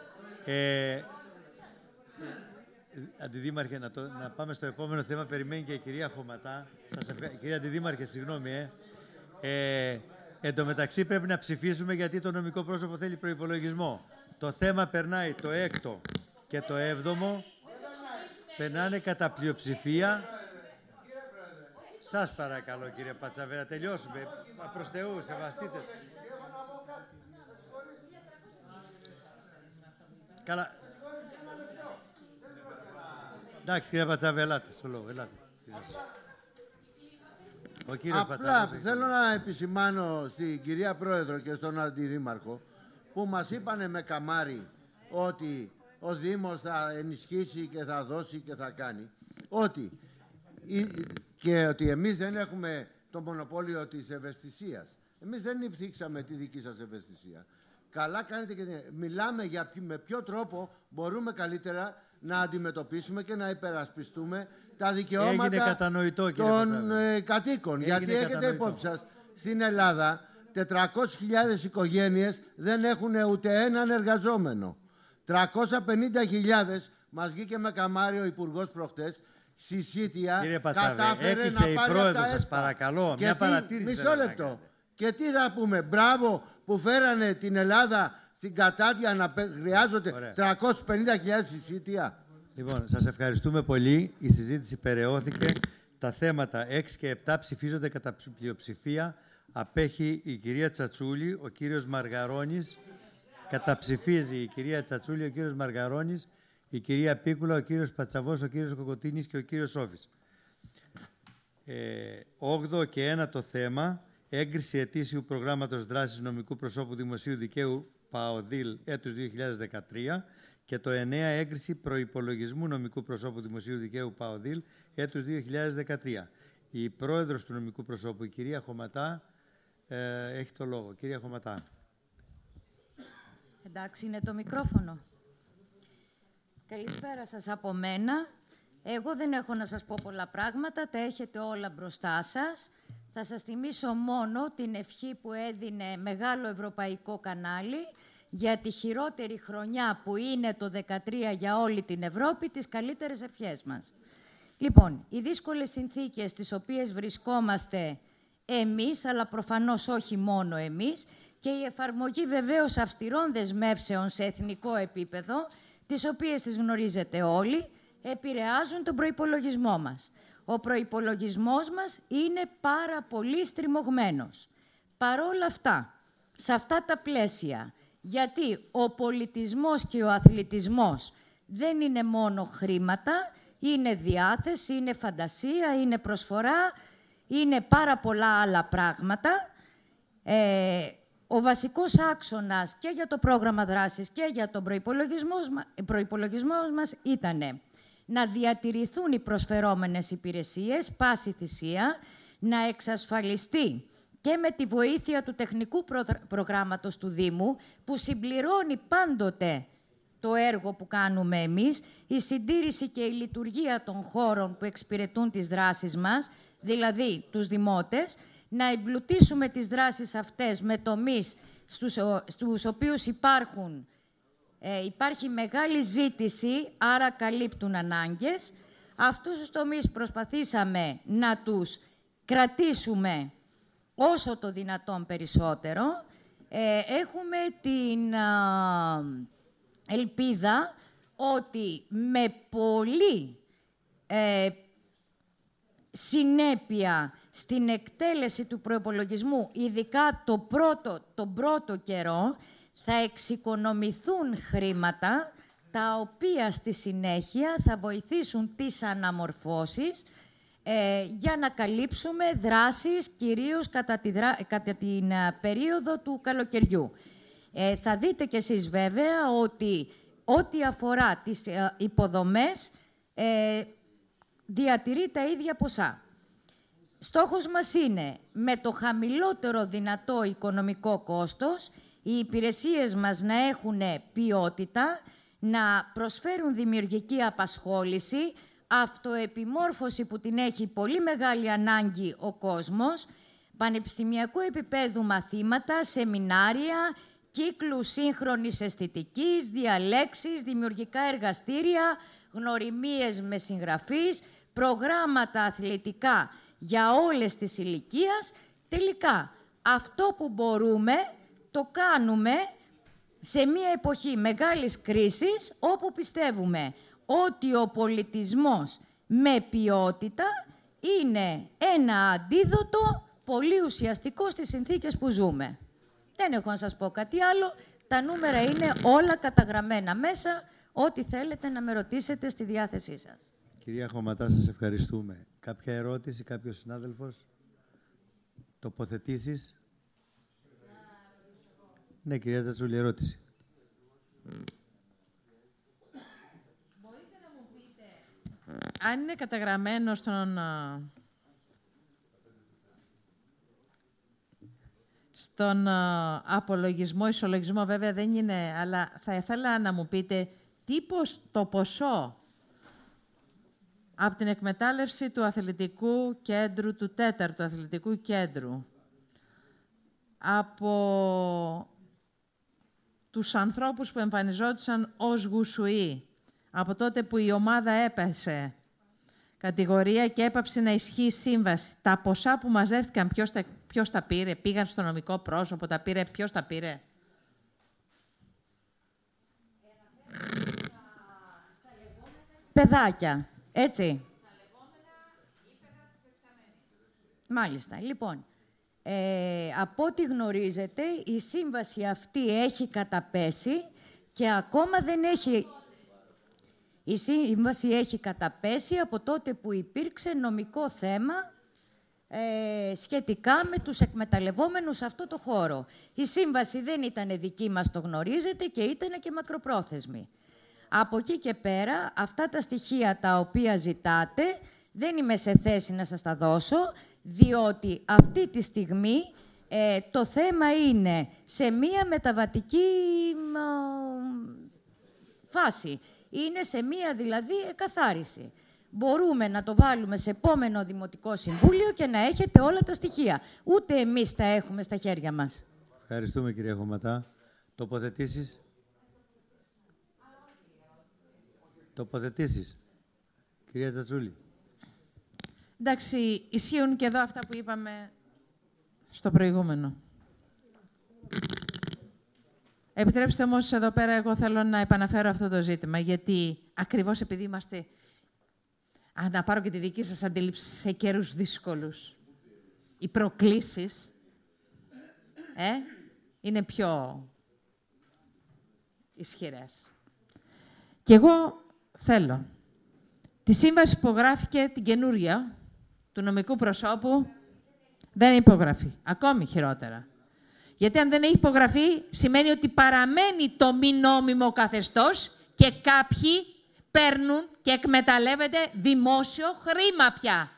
Αντιδήμαρχε, να πάμε στο επόμενο θέμα. Περιμένει και η κυρία Χωματά. Κυρία Αντιδήμαρχε, συγγνώμη. Εν τω μεταξύ πρέπει να ψηφίσουμε γιατί το νομικό πρόσωπο θέλει προϋπολογισμό. Το θέμα περνάει το 6ο και το 7ο. Περνάνε κατά πλειοψηφία. Σας παρακαλώ, κύριε Πατσαβέρα, τελειώσουμε. Προς Θεού, σεβαστείτε. Καλά. Εντάξει, κύριε Πατσαβέρα, ελάτε στο λόγο. Ελάτε. Ο κύριος Απλά θέλω να επισημάνω στην κυρία Πρόεδρο και στον Αντιδήμαρχο που μας είπανε με καμάρι ότι ο Δήμος θα ενισχύσει και θα δώσει και θα κάνει. Και ότι εμείς δεν έχουμε το μονοπόλιο της ευαισθησίας. Εμείς δεν υψήξαμε τη δική σας ευαισθησία. Καλά κάνετε και μιλάμε για με ποιο τρόπο μπορούμε καλύτερα να αντιμετωπίσουμε και να υπερασπιστούμε τα δικαιώματα των κατοίκων. Γιατί έχετε υπόψη σας, στην Ελλάδα 400.000 οικογένειες δεν έχουν ούτε έναν εργαζόμενο. 350.000 μας βγήκε με καμάρι ο Υπουργός προχτές. Συσίτια κατάφερε να πάρει από τα ΕΣΠΑ. Παρακαλώ, μια παρατήρηση. Μισό λεπτό. Και τι θα πούμε, μπράβο που φέρανε την Ελλάδα στην κατάδια να χρειάζονται 350.000 συσίτια. Λοιπόν, σας ευχαριστούμε πολύ. Η συζήτηση περαιώθηκε. Τα θέματα 6 και 7 ψηφίζονται κατά πλειοψηφία. Απέχει η κυρία Τσατσούλη, ο κύριος Μαργαρώνης. Καταψηφίζει η κυρία Τσατσούλη, ο κύριος Μαργαρώνης, η κυρία Πίκουλα, ο κύριος Πατσαβός, ο κύριος Κοκοτίνης και ο κύριος Σόφης. 8ο και 9ο θέμα, έγκριση ετήσιου προγράμματος δράσης νομικού προσώπου δημοσίου δικαίου ΠΑΟΔΙΛ έτους 2013 και το 9 έγκριση προϋπολογισμού νομικού προσώπου δημοσίου δικαίου ΠΑΟΔΙΛ έτους 2013. Η πρόεδρος του νομικού προσώπου, η κυρία Χωματά, έχει το λόγο. Κυρία Χωματά. Εντάξει, είναι το μικρόφωνο. Καλησπέρα σας από μένα. Εγώ δεν έχω να σας πω πολλά πράγματα, τα έχετε όλα μπροστά σας. Θα σας θυμίσω μόνο την ευχή που έδινε μεγάλο ευρωπαϊκό κανάλι για τη χειρότερη χρονιά που είναι το 2013 για όλη την Ευρώπη, τις καλύτερες ευχές μας. Λοιπόν, οι δύσκολες συνθήκες στις οποίες βρισκόμαστε εμείς, αλλά προφανώς όχι μόνο εμείς, και η εφαρμογή βεβαίως αυστηρών δεσμεύσεων σε εθνικό επίπεδο, τις οποίες τις γνωρίζετε όλοι, επηρεάζουν τον προϋπολογισμό μας. Ο προϋπολογισμός μας είναι πάρα πολύ στριμωγμένος. Παρόλα αυτά, σε αυτά τα πλαίσια, γιατί ο πολιτισμός και ο αθλητισμός δεν είναι μόνο χρήματα, είναι διάθεση, είναι φαντασία, είναι προσφορά, είναι πάρα πολλά άλλα πράγματα. Ο βασικός άξονας και για το πρόγραμμα δράσης και για τον προϋπολογισμό μας ήταν να διατηρηθούν οι προσφερόμενες υπηρεσίες, πάση θυσία, να εξασφαλιστεί και με τη βοήθεια του τεχνικού προγράμματος του Δήμου, που συμπληρώνει πάντοτε το έργο που κάνουμε εμείς, η συντήρηση και η λειτουργία των χώρων που εξυπηρετούν τις δράσεις μας, δηλαδή τους δημότες, να εμπλουτίσουμε τις δράσεις αυτές με τομείς στους οποίους υπάρχει μεγάλη ζήτηση, άρα καλύπτουν ανάγκες. Αυτούς τους τομείς προσπαθήσαμε να τους κρατήσουμε όσο το δυνατόν περισσότερο. Έχουμε την ελπίδα ότι με πολύ συνέπεια στην εκτέλεση του προϋπολογισμού, ειδικά τον πρώτο καιρό, θα εξοικονομηθούν χρήματα, τα οποία στη συνέχεια θα βοηθήσουν τις αναμορφώσεις για να καλύψουμε δράσεις, κυρίως κατά την περίοδο του καλοκαιριού. Θα δείτε κι εσείς βέβαια ότι ό,τι αφορά τις υποδομές διατηρεί τα ίδια ποσά. Στόχος μας είναι, με το χαμηλότερο δυνατό οικονομικό κόστος, οι υπηρεσίες μας να έχουν ποιότητα, να προσφέρουν δημιουργική απασχόληση, αυτοεπιμόρφωση που την έχει πολύ μεγάλη ανάγκη ο κόσμος, πανεπιστημιακού επίπεδου μαθήματα, σεμινάρια, κύκλους σύγχρονης αισθητικής, διαλέξεις, δημιουργικά εργαστήρια, γνωριμίες με συγγραφείς, προγράμματα αθλητικά για όλες τις ηλικίες. Τελικά, αυτό που μπορούμε, το κάνουμε σε μια εποχή μεγάλης κρίσης, όπου πιστεύουμε ότι ο πολιτισμός με ποιότητα είναι ένα αντίδοτο πολύ ουσιαστικό στις συνθήκες που ζούμε. Δεν έχω να σας πω κάτι άλλο. Τα νούμερα είναι όλα καταγραμμένα μέσα. Ό,τι θέλετε να με ρωτήσετε, στη διάθεσή σας. Κυρία Χωματά, σας ευχαριστούμε. Κάποια ερώτηση, κάποιος συνάδελφος? Τοποθετήσεις? Ναι, κυρία Τζατσούλη, ερώτηση. Μπορείτε να μου πείτε αν είναι καταγραμμένο στον απολογισμό, ισολογισμό βέβαια δεν είναι, αλλά θα ήθελα να μου πείτε το ποσό από την εκμετάλλευση του αθλητικού κέντρου, του 4ου αθλητικού κέντρου, από τους ανθρώπους που εμφανιζόντουσαν ως γουσουοί, από τότε που η ομάδα έπεσε κατηγορία και έπαψε να ισχύει η σύμβαση, τα ποσά που μαζεύτηκαν, ποιος τα πήρε, πήγαν στο νομικό πρόσωπο, τα πήρε, ποιος τα πήρε? Παιδάκια, έτσι. Μάλιστα. Λοιπόν, από ό,τι γνωρίζετε, η σύμβαση αυτή έχει καταπέσει και ακόμα δεν έχει... Η σύμβαση έχει καταπέσει από τότε που υπήρξε νομικό θέμα σχετικά με τους εκμεταλλευόμενους σε αυτό το χώρο. Η σύμβαση δεν ήταν δική μας, το γνωρίζετε, και ήταν και μακροπρόθεσμη. Από εκεί και πέρα, αυτά τα στοιχεία τα οποία ζητάτε, δεν είμαι σε θέση να σας τα δώσω, διότι αυτή τη στιγμή το θέμα είναι σε μία μεταβατική φάση. Είναι σε μία δηλαδή εκαθάριση. Μπορούμε να το βάλουμε σε επόμενο Δημοτικό Συμβούλιο και να έχετε όλα τα στοιχεία. Ούτε εμείς τα έχουμε στα χέρια μας. Ευχαριστούμε, κυρία Χωματά. Τοποθετήσεις. Τοποθετήσεις. Κυρία Τζατσούλη. Εντάξει, ισχύουν και εδώ αυτά που είπαμε στο προηγούμενο. Επιτρέψτε όμως εδώ πέρα, εγώ θέλω να επαναφέρω αυτό το ζήτημα, γιατί ακριβώς επειδή είμαστε, να πάρω και τη δική σας αντίληψη, σε καιρούς δύσκολους, οι προκλήσεις είναι πιο ισχυρές. Και εγώ θέλω τη σύμβαση που υπογράφηκε την καινούρια του νομικού προσώπου, δεν υπογραφεί. Ακόμη χειρότερα. Γιατί αν δεν έχει υπογραφεί, σημαίνει ότι παραμένει το μη νόμιμο καθεστώς και κάποιοι παίρνουν και εκμεταλλεύονται δημόσιο χρήμα πια.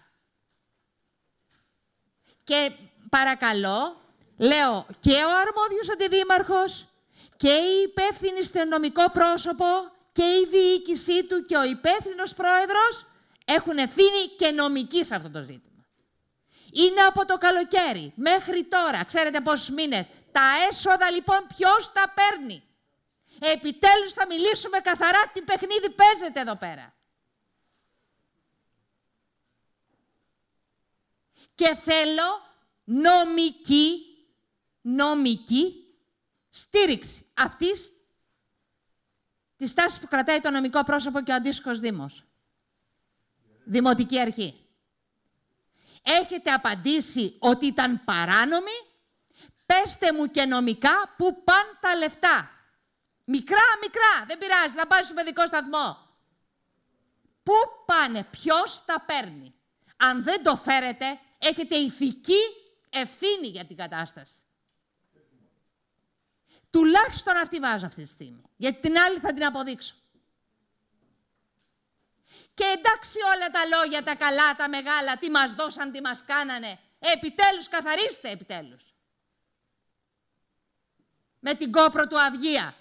Και παρακαλώ, λέω, και ο αρμόδιος αντιδήμαρχος και η υπεύθυνη στο νομικό πρόσωπο και η διοίκησή του και ο υπεύθυνος πρόεδρος έχουν ευθύνη και νομική σε αυτό το ζήτημα. Είναι από το καλοκαίρι μέχρι τώρα, ξέρετε πόσους μήνες. Τα έσοδα λοιπόν ποιος τα παίρνει? Επιτέλους θα μιλήσουμε καθαρά τι παιχνίδι παίζεται εδώ πέρα. Και θέλω νομική στήριξη αυτής της τάσης που κρατάει το νομικό πρόσωπο και ο αντίστοιχος Δήμος. Δημοτική Αρχή. Έχετε απαντήσει ότι ήταν παράνομη? Πέστε μου και νομικά πού πάνε τα λεφτά. Μικρά, δεν πειράζει, να πάει στο παιδικό σταθμό. Πού πάνε, ποιος τα παίρνει? Αν δεν το φέρετε, έχετε ηθική ευθύνη για την κατάσταση. Τουλάχιστον αυτή βάζω αυτή τη στιγμή, γιατί την άλλη θα την αποδείξω. Και εντάξει όλα τα λόγια, τα καλά, τα μεγάλα, τι μας δώσαν, τι μας κάνανε. Επιτέλους, καθαρίστε επιτέλους. Με την κόπρο του Αυγία.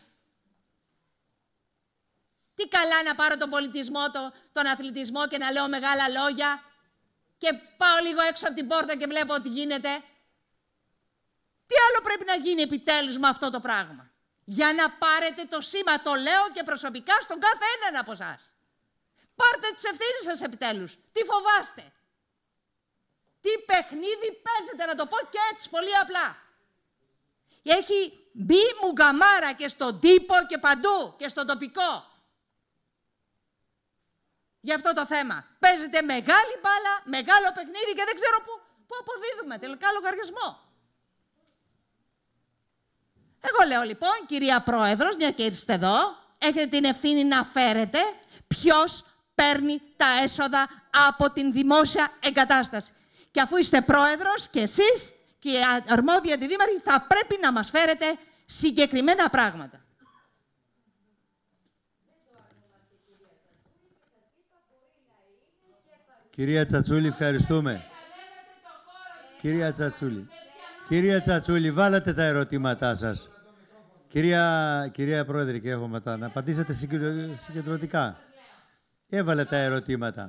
Τι καλά να πάρω τον πολιτισμό, τον αθλητισμό και να λέω μεγάλα λόγια και πάω λίγο έξω από την πόρτα και βλέπω ότι γίνεται. Τι άλλο πρέπει να γίνει επιτέλους με αυτό το πράγμα? Για να πάρετε το σήμα, το λέω και προσωπικά στον κάθε έναν από εσάς. Πάρτε τις ευθύνες σας επιτέλους. Τι φοβάστε? Τι παιχνίδι παίζετε, να το πω και έτσι πολύ απλά. Έχει μπει μουγκαμάρα και στον τύπο και παντού και στον τοπικό. Για αυτό το θέμα. Παίζεται μεγάλη μπάλα, μεγάλο παιχνίδι και δεν ξέρω πού αποδίδουμε τελικά λογαριασμό. Εγώ λέω λοιπόν, κυρία Πρόεδρος, μια και είστε εδώ, έχετε την ευθύνη να φέρετε ποιος παίρνει τα έσοδα από την δημόσια εγκατάσταση. Και αφού είστε Πρόεδρος και εσείς και οι αρμόδιοι αντιδήμαρχοι θα πρέπει να μας φέρετε συγκεκριμένα πράγματα. Κυρία Τσατσούλη, ευχαριστούμε. Κυρία Τσατσούλη, βάλατε τα ερωτήματά σας. Κυρία Πρόεδρε, κυρία Χωματά, να απαντήσετε συγκεντρωτικά. Έβαλε τα ερωτήματα.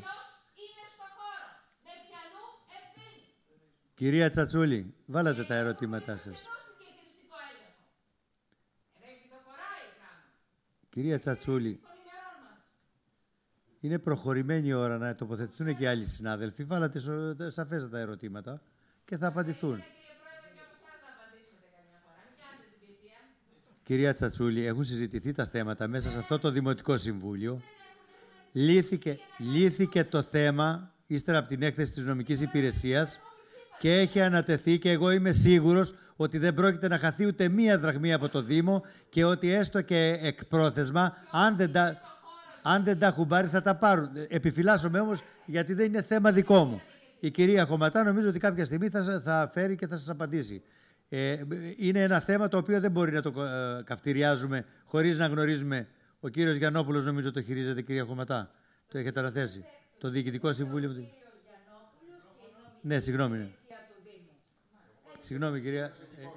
Κυρία Τσατσούλη, βάλατε τα ερωτήματά σας. Κυρία Τσατσούλη, είναι προχωρημένη η ώρα να τοποθετηθούν και άλλοι συνάδελφοι. Βάλατε σαφέστατα ερωτήματα και θα απαντηθούν. Κυρία Τσατσούλη, έχουν συζητηθεί τα θέματα μέσα σε αυτό το Δημοτικό Συμβούλιο. Λύθηκε το θέμα ύστερα από την έκθεση της νομικής υπηρεσίας και έχει ανατεθεί και εγώ είμαι σίγουρος ότι δεν πρόκειται να χαθεί ούτε μία δραχμή από το Δήμο και ότι έστω και εκπρόθεσμα, αν δεν τα έχουν πάρει θα τα πάρουν. Επιφυλάσσομαι όμως γιατί δεν είναι θέμα δικό μου. Η κυρία Χωματά νομίζω ότι κάποια στιγμή θα φέρει και θα σας απαντήσει. Είναι ένα θέμα το οποίο δεν μπορεί να το καυτηριάζουμε χωρίς να γνωρίζουμε. Ο κύριος Γιαννόπουλος νομίζω το χειρίζεται, κυρία Χωματά. Το έχετε αναθέσει. Το Διοικητικό Συμβούλιο. Ναι, συγγνώμη. Ναι. Συγγνώμη, κυρία.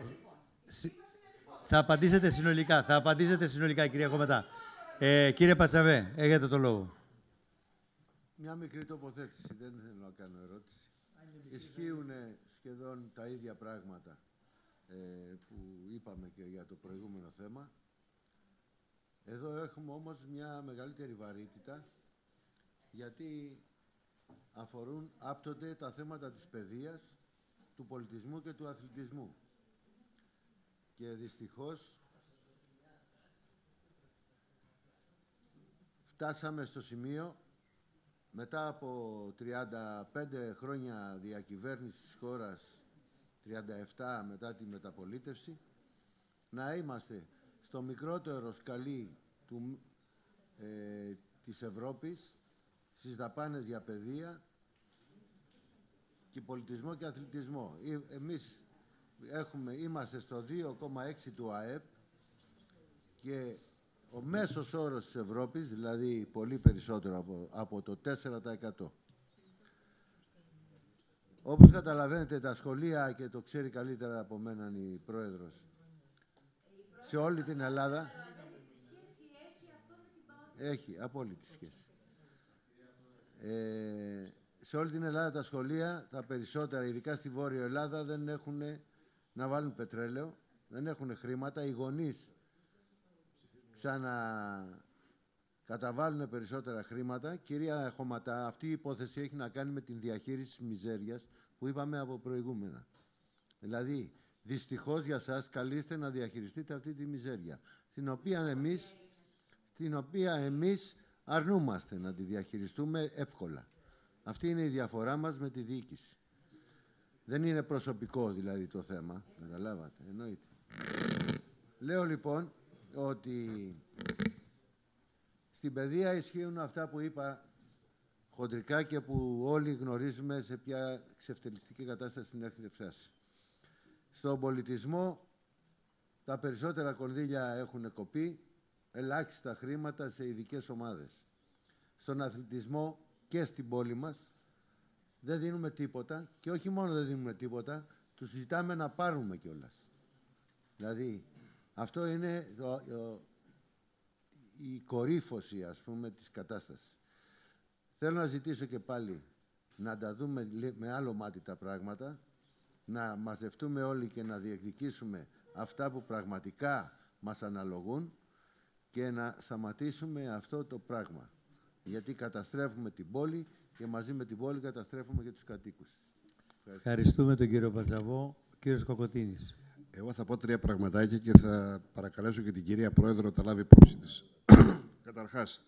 Θα απαντήσετε συνολικά. Κυρία Χωματά. Κύριε Πατσαβέ, έχετε το λόγο. Μια μικρή τοποθέτηση, δεν θέλω να κάνω ερώτηση. Ισχύουν σχεδόν τα ίδια πράγματα που είπαμε και για το προηγούμενο θέμα. Εδώ έχουμε όμως μια μεγαλύτερη βαρύτητα, γιατί αφορούν άπτονται τα θέματα της παιδείας, του πολιτισμού και του αθλητισμού. Και δυστυχώς φτάσαμε στο σημείο, μετά από 35 χρόνια διακυβέρνησης της χώρας, 37 μετά τη μεταπολίτευση, να είμαστε στο μικρότερο σκαλί της Ευρώπης στις δαπάνες για παιδεία και πολιτισμό και αθλητισμό. Εμείς είμαστε στο 2,6 του ΑΕΠ και ο μέσος όρος της Ευρώπης, δηλαδή πολύ περισσότερο από το 4%. Όπως καταλαβαίνετε, τα σχολεία, και το ξέρει καλύτερα από μένα η Πρόεδρος, σε όλη την Ελλάδα έχει απόλυτη σχέση. Σε όλη την Ελλάδα τα σχολεία, τα περισσότερα, ειδικά στη Βόρεια Ελλάδα, δεν έχουν να βάλουν πετρέλαιο, δεν έχουν χρήματα. Οι γονείς ξανακαταβάλουν περισσότερα χρήματα. Κυρία Χωματά, αυτή η υπόθεση έχει να κάνει με την διαχείριση της μιζέριας που είπαμε από προηγούμενα. Δηλαδή, δυστυχώς για σας καλείστε να διαχειριστείτε αυτή τη μιζέρια, την οποία εμείς αρνούμαστε να τη διαχειριστούμε εύκολα. Αυτή είναι η διαφορά μας με τη διοίκηση. Δεν είναι προσωπικό δηλαδή το θέμα, καταλάβατε, εννοείται. Λέω λοιπόν ότι στην παιδεία ισχύουν αυτά που είπα χοντρικά και που όλοι γνωρίζουμε σε ποια ξεφτελιστική κατάσταση την έχει φτάσει. Στον πολιτισμό τα περισσότερα κονδύλια έχουν κοπεί, ελάχιστα χρήματα σε ειδικές ομάδες. Στον αθλητισμό και στην πόλη μας δεν δίνουμε τίποτα και όχι μόνο δεν δίνουμε τίποτα, τους ζητάμε να πάρουμε κιόλας. Δηλαδή, αυτό είναι η κορύφωση, ας πούμε, της κατάστασης. Θέλω να ζητήσω και πάλι να τα δούμε με άλλο μάτι τα πράγματα, να μαζευτούμε όλοι και να διεκδικήσουμε αυτά που πραγματικά μας αναλογούν και να σταματήσουμε αυτό το πράγμα. Γιατί καταστρέφουμε την πόλη και μαζί με την πόλη καταστρέφουμε και τους κατοίκους. Ευχαριστούμε τον κύριο Πατσαβό. Κύριος Κοκοτίνης. Εγώ θα πω 3 πραγματάκια και θα παρακαλέσω και την κυρία Πρόεδρο να τα λάβει υπόψη της. Καταρχάς,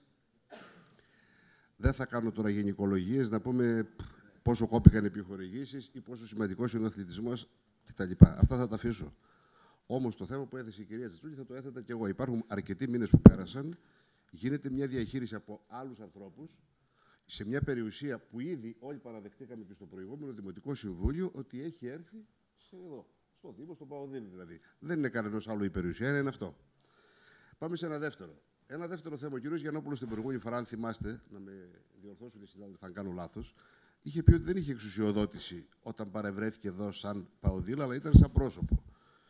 δεν θα κάνω τώρα γενικολογίες να πούμε πόσο κόπηκαν οι επιχορηγήσεις ή πόσο σημαντικός είναι ο αθλητισμός κτλ. Αυτά θα τα αφήσω. Όμως το θέμα που έθεσε η κυρία Τσατσούλη θα το έθετα και εγώ. Υπάρχουν αρκετοί μήνες που πέρασαν, γίνεται μια διαχείριση από άλλους ανθρώπους σε μια περιουσία που ήδη όλοι παραδεχτήκαμε και στο προηγούμενο Δημοτικό Συμβούλιο ότι έχει έρθει εδώ, στο Δήμο, στον Παοδήλ δηλαδή. Δεν είναι κανένας άλλο η περιουσία, είναι αυτό. Πάμε σε ένα δεύτερο. Ένα δεύτερο θέμα. Ο κ. Γιαννόπουλος την προηγούμενη φορά, αν θυμάστε, να με διορθώσουν οι συνάδελφοι αν κάνω λάθος, είχε πει ότι δεν είχε εξουσιοδότηση όταν παρευρέθηκε εδώ σαν Παοδήλ, αλλά ήταν σαν πρόσωπο.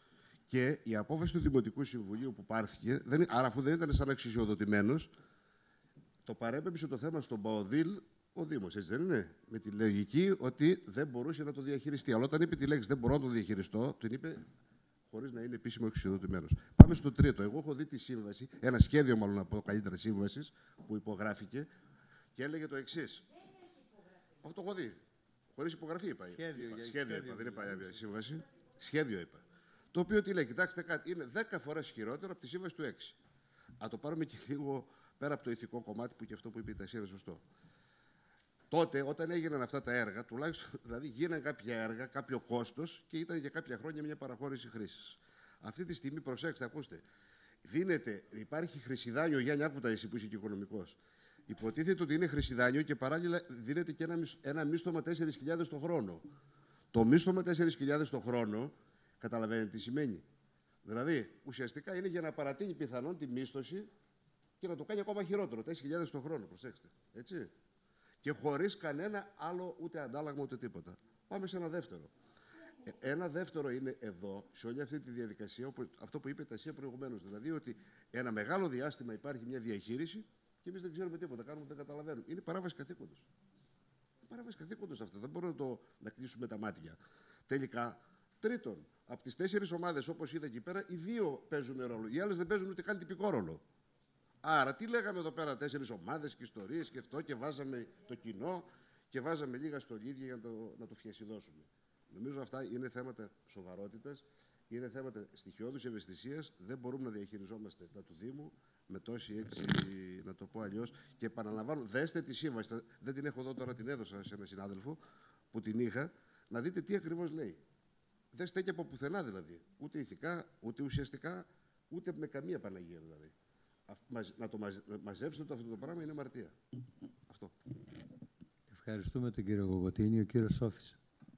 Και η απόφαση του Δημοτικού Συμβουλίου που πάρθηκε, άρα αφού δεν ήταν σαν εξουσιοδοτημένος, το παρέπεμψε το θέμα στον Παοδήλ ο Δήμος, έτσι δεν είναι? Με τη λογική ότι δεν μπορούσε να το διαχειριστεί. Αλλά όταν είπε τη λέξη δεν μπορώ να το διαχειριστώ, την είπε χωρίς να είναι επίσημο εξουσιοδοτημένος. Πάμε στο τρίτο. Εγώ έχω δει τη σύμβαση, ένα σχέδιο μάλλον να πω καλύτερα σύμβασης, που υπογράφηκε και έλεγε το εξής. Αυτό το έχω δει. Χωρίς υπογραφή είπα. Σχέδιο είπα, δεν είπα σύμβαση. Σχέδιο είπα. Το οποίο τι λέει, κοιτάξτε κάτι, είναι 10 φορές χειρότερο από τη σύμβαση του 6. Αν το πάρουμε και λίγο πέρα από το ηθικό κομμάτι που και αυτό που είπε η Τασία είναι σωστό. Τότε, όταν έγιναν αυτά τα έργα, τουλάχιστον δηλαδή γίνανε κάποια έργα, κάποιο κόστος και ήταν για κάποια χρόνια μια παραχώρηση χρήσης. Αυτή τη στιγμή, προσέξτε, ακούστε, υπάρχει χρυσιδάνιο, Γιάννη, άκουτα εσύ που είσαι και οικονομικός. Υποτίθεται ότι είναι χρυσιδάνιο και παράλληλα δίνεται και ένα μίσθωμα 4.000 το χρόνο. Το μίσθωμα 4.000 το χρόνο, καταλαβαίνετε τι σημαίνει? Δηλαδή, ουσιαστικά είναι για να παρατείνει πιθανόν τη μίσθωση και να το κάνει ακόμα χειρότερο. 4.000 το χρόνο, προσέξτε. Έτσι. Και χωρίς κανένα άλλο ούτε αντάλλαγμα ούτε τίποτα. Πάμε σε ένα δεύτερο. Ένα δεύτερο είναι εδώ, σε όλη αυτή τη διαδικασία, αυτό που είπε η Τασία προηγουμένως. Δηλαδή ότι ένα μεγάλο διάστημα υπάρχει μια διαχείριση και εμείς δεν ξέρουμε τίποτα. Κάνουμε δεν καταλαβαίνουμε. Είναι παράβαση καθήκοντος. Είναι παράβαση καθήκοντος αυτό. Δεν μπορούμε να κλείσουμε τα μάτια. Τελικά, τρίτον, από τις 4 ομάδες, όπως είδα εκεί πέρα, οι 2 παίζουν ρόλο. Οι άλλες δεν παίζουν ούτε καν τυπικό ρόλο. Άρα, τι λέγαμε εδώ πέρα, 4 ομάδες και ιστορίες και αυτό, και βάζαμε το κοινό και βάζαμε λίγα στολίδια για να το φιασιδώσουμε. Νομίζω αυτά είναι θέματα σοβαρότητας, είναι θέματα στοιχειώδους ευαισθησίας. Δεν μπορούμε να διαχειριζόμαστε τα του Δήμου με τόση έτσι, να το πω αλλιώς. Και επαναλαμβάνω, δέστε τη σύμβαση. Δεν την έχω εδώ τώρα, την έδωσα σε έναν συνάδελφο που την είχα, να δείτε τι ακριβώς λέει. Δεν στέκει από πουθενά δηλαδή. Ούτε ηθικά, ούτε ουσιαστικά, ούτε με καμία Παναγία δηλαδή. Να το μαζέψετε αυτό το πράγμα είναι αμαρτία. Αυτό. Ευχαριστούμε τον κύριο Γογωτίνη. Ο κύριος Σόφης.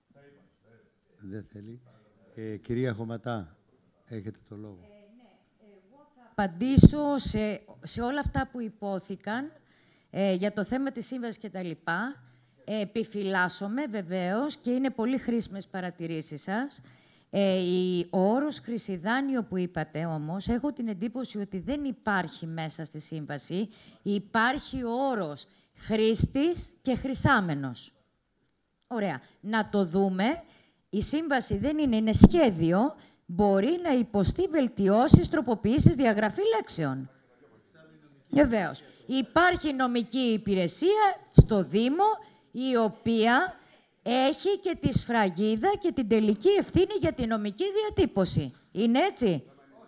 Δεν θέλει. Κυρία Χωματά, έχετε το λόγο. Ναι, εγώ θα απαντήσω σε όλα αυτά που υπόθηκαν για το θέμα της σύμβασης και τα λοιπά. Επιφυλάσσομαι βεβαίως και είναι πολύ χρήσιμες παρατηρήσεις σας. Ο όρος χρυσιδάνιο που είπατε όμως, έχω την εντύπωση ότι δεν υπάρχει μέσα στη σύμβαση. Υπάρχει ο όρος χρήστης και χρυσάμενος. Ωραία. Να το δούμε. Η σύμβαση δεν είναι σχέδιο. Μπορεί να υποστεί βελτιώσεις, τροποποιήσεις, διαγραφή λέξεων. Βεβαίως. Υπάρχει νομική υπηρεσία στο Δήμο, η οποία έχει και τη σφραγίδα και την τελική ευθύνη για τη νομική διατύπωση. Είναι έτσι?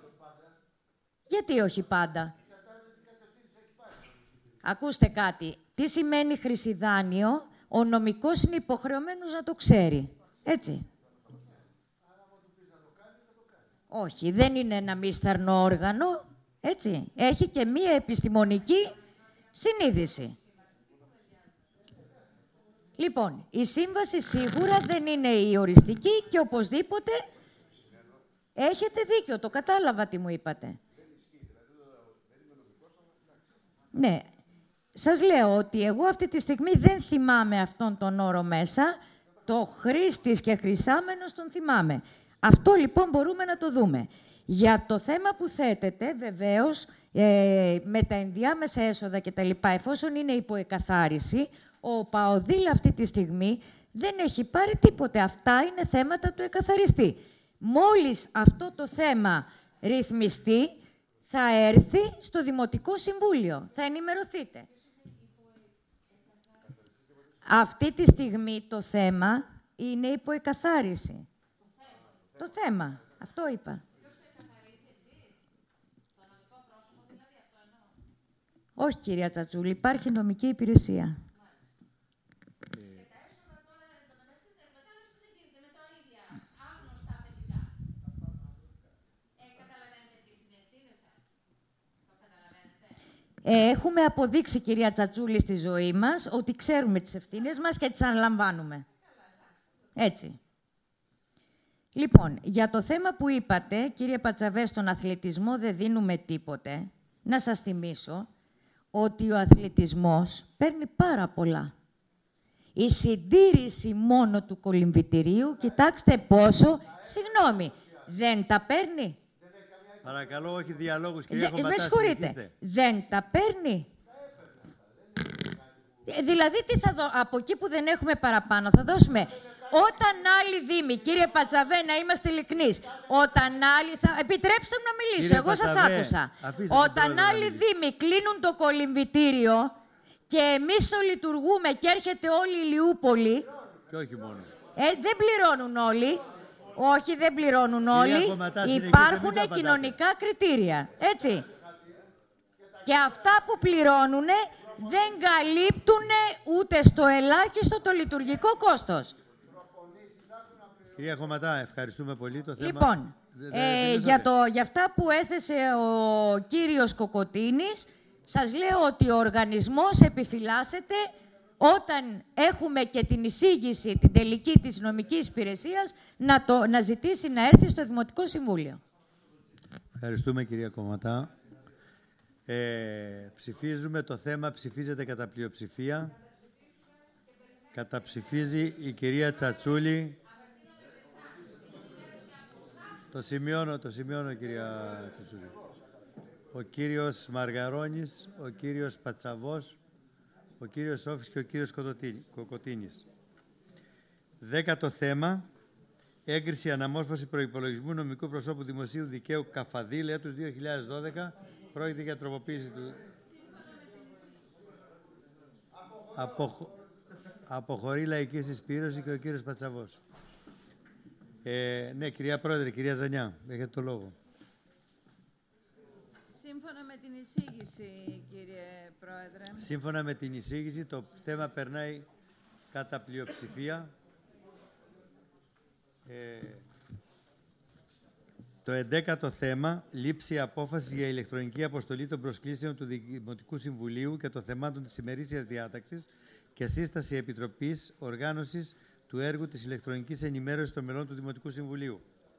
Γιατί όχι πάντα? Ακούστε κάτι. Τι σημαίνει χρυσιδάνιο? Ο νομικός είναι υποχρεωμένος να το ξέρει. Έτσι. Όχι, δεν είναι ένα μίσθαρνο όργανο. Έτσι. Έχει και μία επιστημονική συνείδηση. Λοιπόν, η σύμβαση σίγουρα δεν είναι η οριστική και οπωσδήποτε έχετε δίκιο. Το κατάλαβα τι μου είπατε. Ναι. Σας λέω ότι εγώ αυτή τη στιγμή δεν θυμάμαι αυτόν τον όρο μέσα. Το χρήστης και χρυσάμενος τον θυμάμαι. Αυτό λοιπόν μπορούμε να το δούμε. Για το θέμα που θέτετε, βεβαίως, με τα ενδιάμεσα έσοδα και τα λοιπά, εφόσον είναι υποεκαθάριση, ο Παοδήλ αυτή τη στιγμή δεν έχει πάρει τίποτε. Αυτά είναι θέματα του εκαθαριστή. Μόλις αυτό το θέμα ρυθμιστεί, θα έρθει στο Δημοτικό Συμβούλιο. Θα ενημερωθείτε. Αυτή τη στιγμή το θέμα είναι υποεκαθάριση. Το θέμα. Αυτό είπα. Όχι, κυρία Τσατσούλη, υπάρχει νομική υπηρεσία. Έχουμε αποδείξει, κυρία Τσατσούλη, στη ζωή μας ότι ξέρουμε τις ευθύνες μας και τις αναλαμβάνουμε. Έτσι. Λοιπόν, για το θέμα που είπατε, κύριε Πατσαβέ, στον αθλητισμό δεν δίνουμε τίποτε. Να σας θυμίσω ότι ο αθλητισμός παίρνει πάρα πολλά. Η συντήρηση μόνο του κολυμβητηρίου, κοιτάξτε πόσο, συγγνώμη, δεν τα παίρνει. Παρακαλώ, όχι διαλόγους, κυρία Χωματά. Με συγχωρείτε, δεν τα παίρνει. Δηλαδή, τι θα από εκεί που δεν έχουμε παραπάνω, θα δώσουμε. Όταν άλλοι δήμοι, κύριε Πατσαβέ, να είμαστε ειλικρινείς, όταν άλλοι επιτρέψτε μου να μιλήσω, κύριε εγώ σας άκουσα. Όταν άλλοι δήμοι κλείνουν το κολυμβητήριο και εμείς το λειτουργούμε και έρχεται όλη η Ηλιούπολη. Και όχι μόνο. Δεν πληρώνουν όλοι. Όχι, δεν πληρώνουν όλοι. Υπάρχουν κοινωνικά κριτήρια. Έτσι. Και αυτά που πληρώνουν δεν καλύπτουν ούτε στο ελάχιστο το λειτουργικό κόστος. Κυρία Χωματά, ευχαριστούμε πολύ. Το θέμα... Λοιπόν, για αυτά που έθεσε ο κύριος Κοκοτίνης, σας λέω ότι ο οργανισμός επιφυλάσσεται όταν έχουμε και την εισήγηση, την τελική της νομικής υπηρεσίας, να ζητήσει να έρθει στο Δημοτικό Συμβούλιο. Ευχαριστούμε, κυρία Κομματά. Ψηφίζουμε το θέμα, ψηφίζεται κατά πλειοψηφία. Καταψηφίζει η κυρία Τσατσούλη. Το σημειώνω, κυρία Τσατσούλη. Ο κύριος Μαργαρώνης, ο κύριος Πατσαβός, ο κύριος Σόφης και ο κύριος Κοκοτίνης. 10ο θέμα, έγκριση αναμόρφωση προϋπολογισμού νομικού προσώπου δημοσίου δικαίου Καφαδίλ έτους 2012. Πρόκειται για τροποποίηση του... Αποχωρεί λαϊκή συσπήρωση και ο κύριος Πατσαβός. Ναι, κυρία Πρόεδρε, κυρία Ζανιά, έχετε το λόγο. Σύμφωνα με την εισήγηση, κύριε Πρόεδρε. Σύμφωνα με την εισήγηση, το θέμα περνάει κατά πλειοψηφία. Το 11ο θέμα, λήψη απόφασης για ηλεκτρονική αποστολή των προσκλήσεων του Δημοτικού Συμβουλίου και των θεμάτων της ημερήσιας διάταξης και σύσταση επιτροπής οργάνωσης του έργου της ηλεκτρονικής ενημέρωσης των μελών του Δημοτικού Συμβουλίου.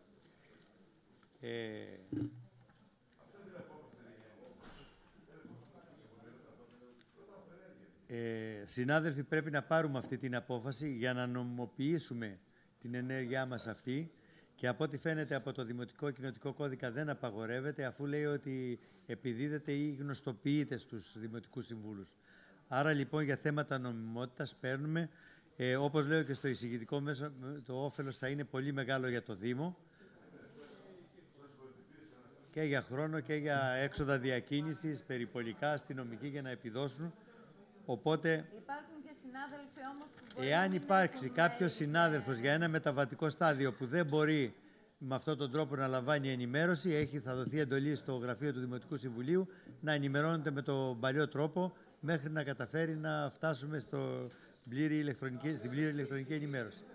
Συνάδελφοι, πρέπει να πάρουμε αυτή την απόφαση για να νομιμοποιήσουμε την ενέργειά μας αυτή και από ό,τι φαίνεται από το Δημοτικό Κοινοτικό Κώδικα δεν απαγορεύεται, αφού λέει ότι επιδίδεται ή γνωστοποιείται στους Δημοτικούς Συμβούλους. Άρα λοιπόν για θέματα νομιμότητας παίρνουμε, όπως λέω και στο εισηγητικό μέσο, το όφελος θα είναι πολύ μεγάλο για το Δήμο και για χρόνο και για έξοδα διακίνησης, περιπολικά, αστυνομική για να επιδώσουν. Οπότε, υπάρχουν και συνάδελφοι όμως που εάν υπάρξει κάποιος συνάδελφος για ένα μεταβατικό στάδιο που δεν μπορεί με αυτόν τον τρόπο να λαμβάνει ενημέρωση, θα δοθεί εντολή στο γραφείο του Δημοτικού Συμβουλίου να ενημερώνεται με τον παλιό τρόπο μέχρι να καταφέρει να φτάσουμε στην πλήρη ηλεκτρονική ενημέρωση.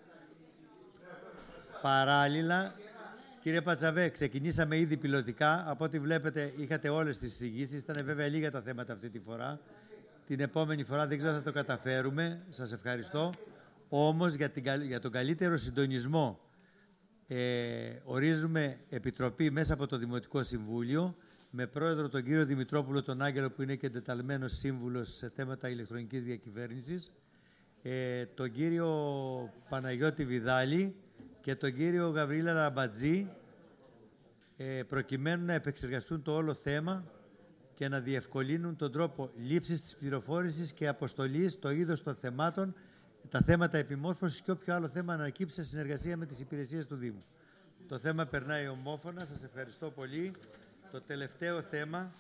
Παράλληλα, κύριε Πατσαβέ, ξεκινήσαμε ήδη πιλωτικά. Από ό,τι βλέπετε, είχατε όλες τις εισηγήσεις. Ήταν βέβαια λίγα τα θέματα αυτή τη φορά. Την επόμενη φορά δεν ξέρω αν θα το καταφέρουμε. Σας ευχαριστώ. Όμως για τον καλύτερο συντονισμό ορίζουμε επιτροπή μέσα από το Δημοτικό Συμβούλιο με πρόεδρο τον κύριο Δημητρόπουλο τον Άγγελο, που είναι και εντεταλμένος σύμβουλος σε θέματα ηλεκτρονικής διακυβέρνησης, τον κύριο Παναγιώτη Βιδάλη και τον κύριο Γαβρίλα Ραμπατζή, προκειμένου να επεξεργαστούν το όλο θέμα και να διευκολύνουν τον τρόπο λήψης της πληροφόρησης και αποστολής, το είδος των θεμάτων, τα θέματα επιμόρφωσης και όποιο άλλο θέμα ανακύψει σε συνεργασία με τις υπηρεσίες του Δήμου. Το θέμα περνάει ομόφωνα. Σας ευχαριστώ πολύ. Το τελευταίο θέμα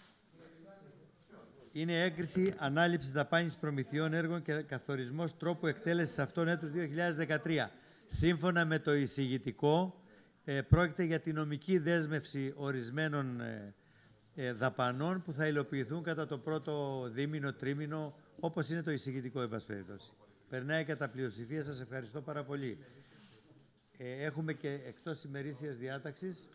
είναι έγκριση ανάληψης δαπάνης προμηθειών έργων και καθορισμός τρόπου εκτέλεσης αυτών έτους 2013. Σύμφωνα με το εισηγητικό, Πρόκειται για τη νομική δέσμευση ορισμένων δαπανών που θα υλοποιηθούν κατά το πρώτο δίμηνο, τρίμηνο, όπως είναι το εισηγητικό, εν πάση περιπτώσει. Περνάει κατά πλειοψηφία. Σας ευχαριστώ πάρα πολύ. Έχουμε και εκτός ημερήσιας διάταξης.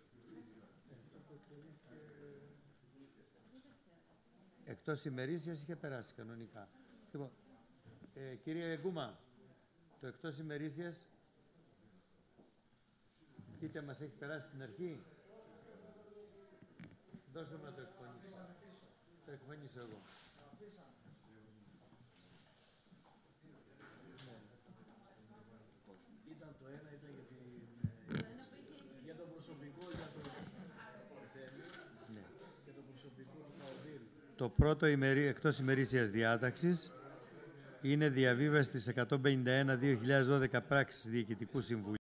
Εκτός ημερήσιας είχε περάσει κανονικά. Λοιπόν, κύριε Γκούμα, το εκτός ημερήσιας, είτε μας έχει περάσει στην αρχή. Δώστε μου να το εκφωνήσω. Το εκφωνήσω εγώ. Ήταν το ένα, ήταν για το προσωπικό, για το και το προσωπικό του Παοδήλου. Το πρώτο εκτός ημερήσιας διάταξης είναι διαβίβαση της 151-2012 πράξης Διοικητικού Συμβουλίου.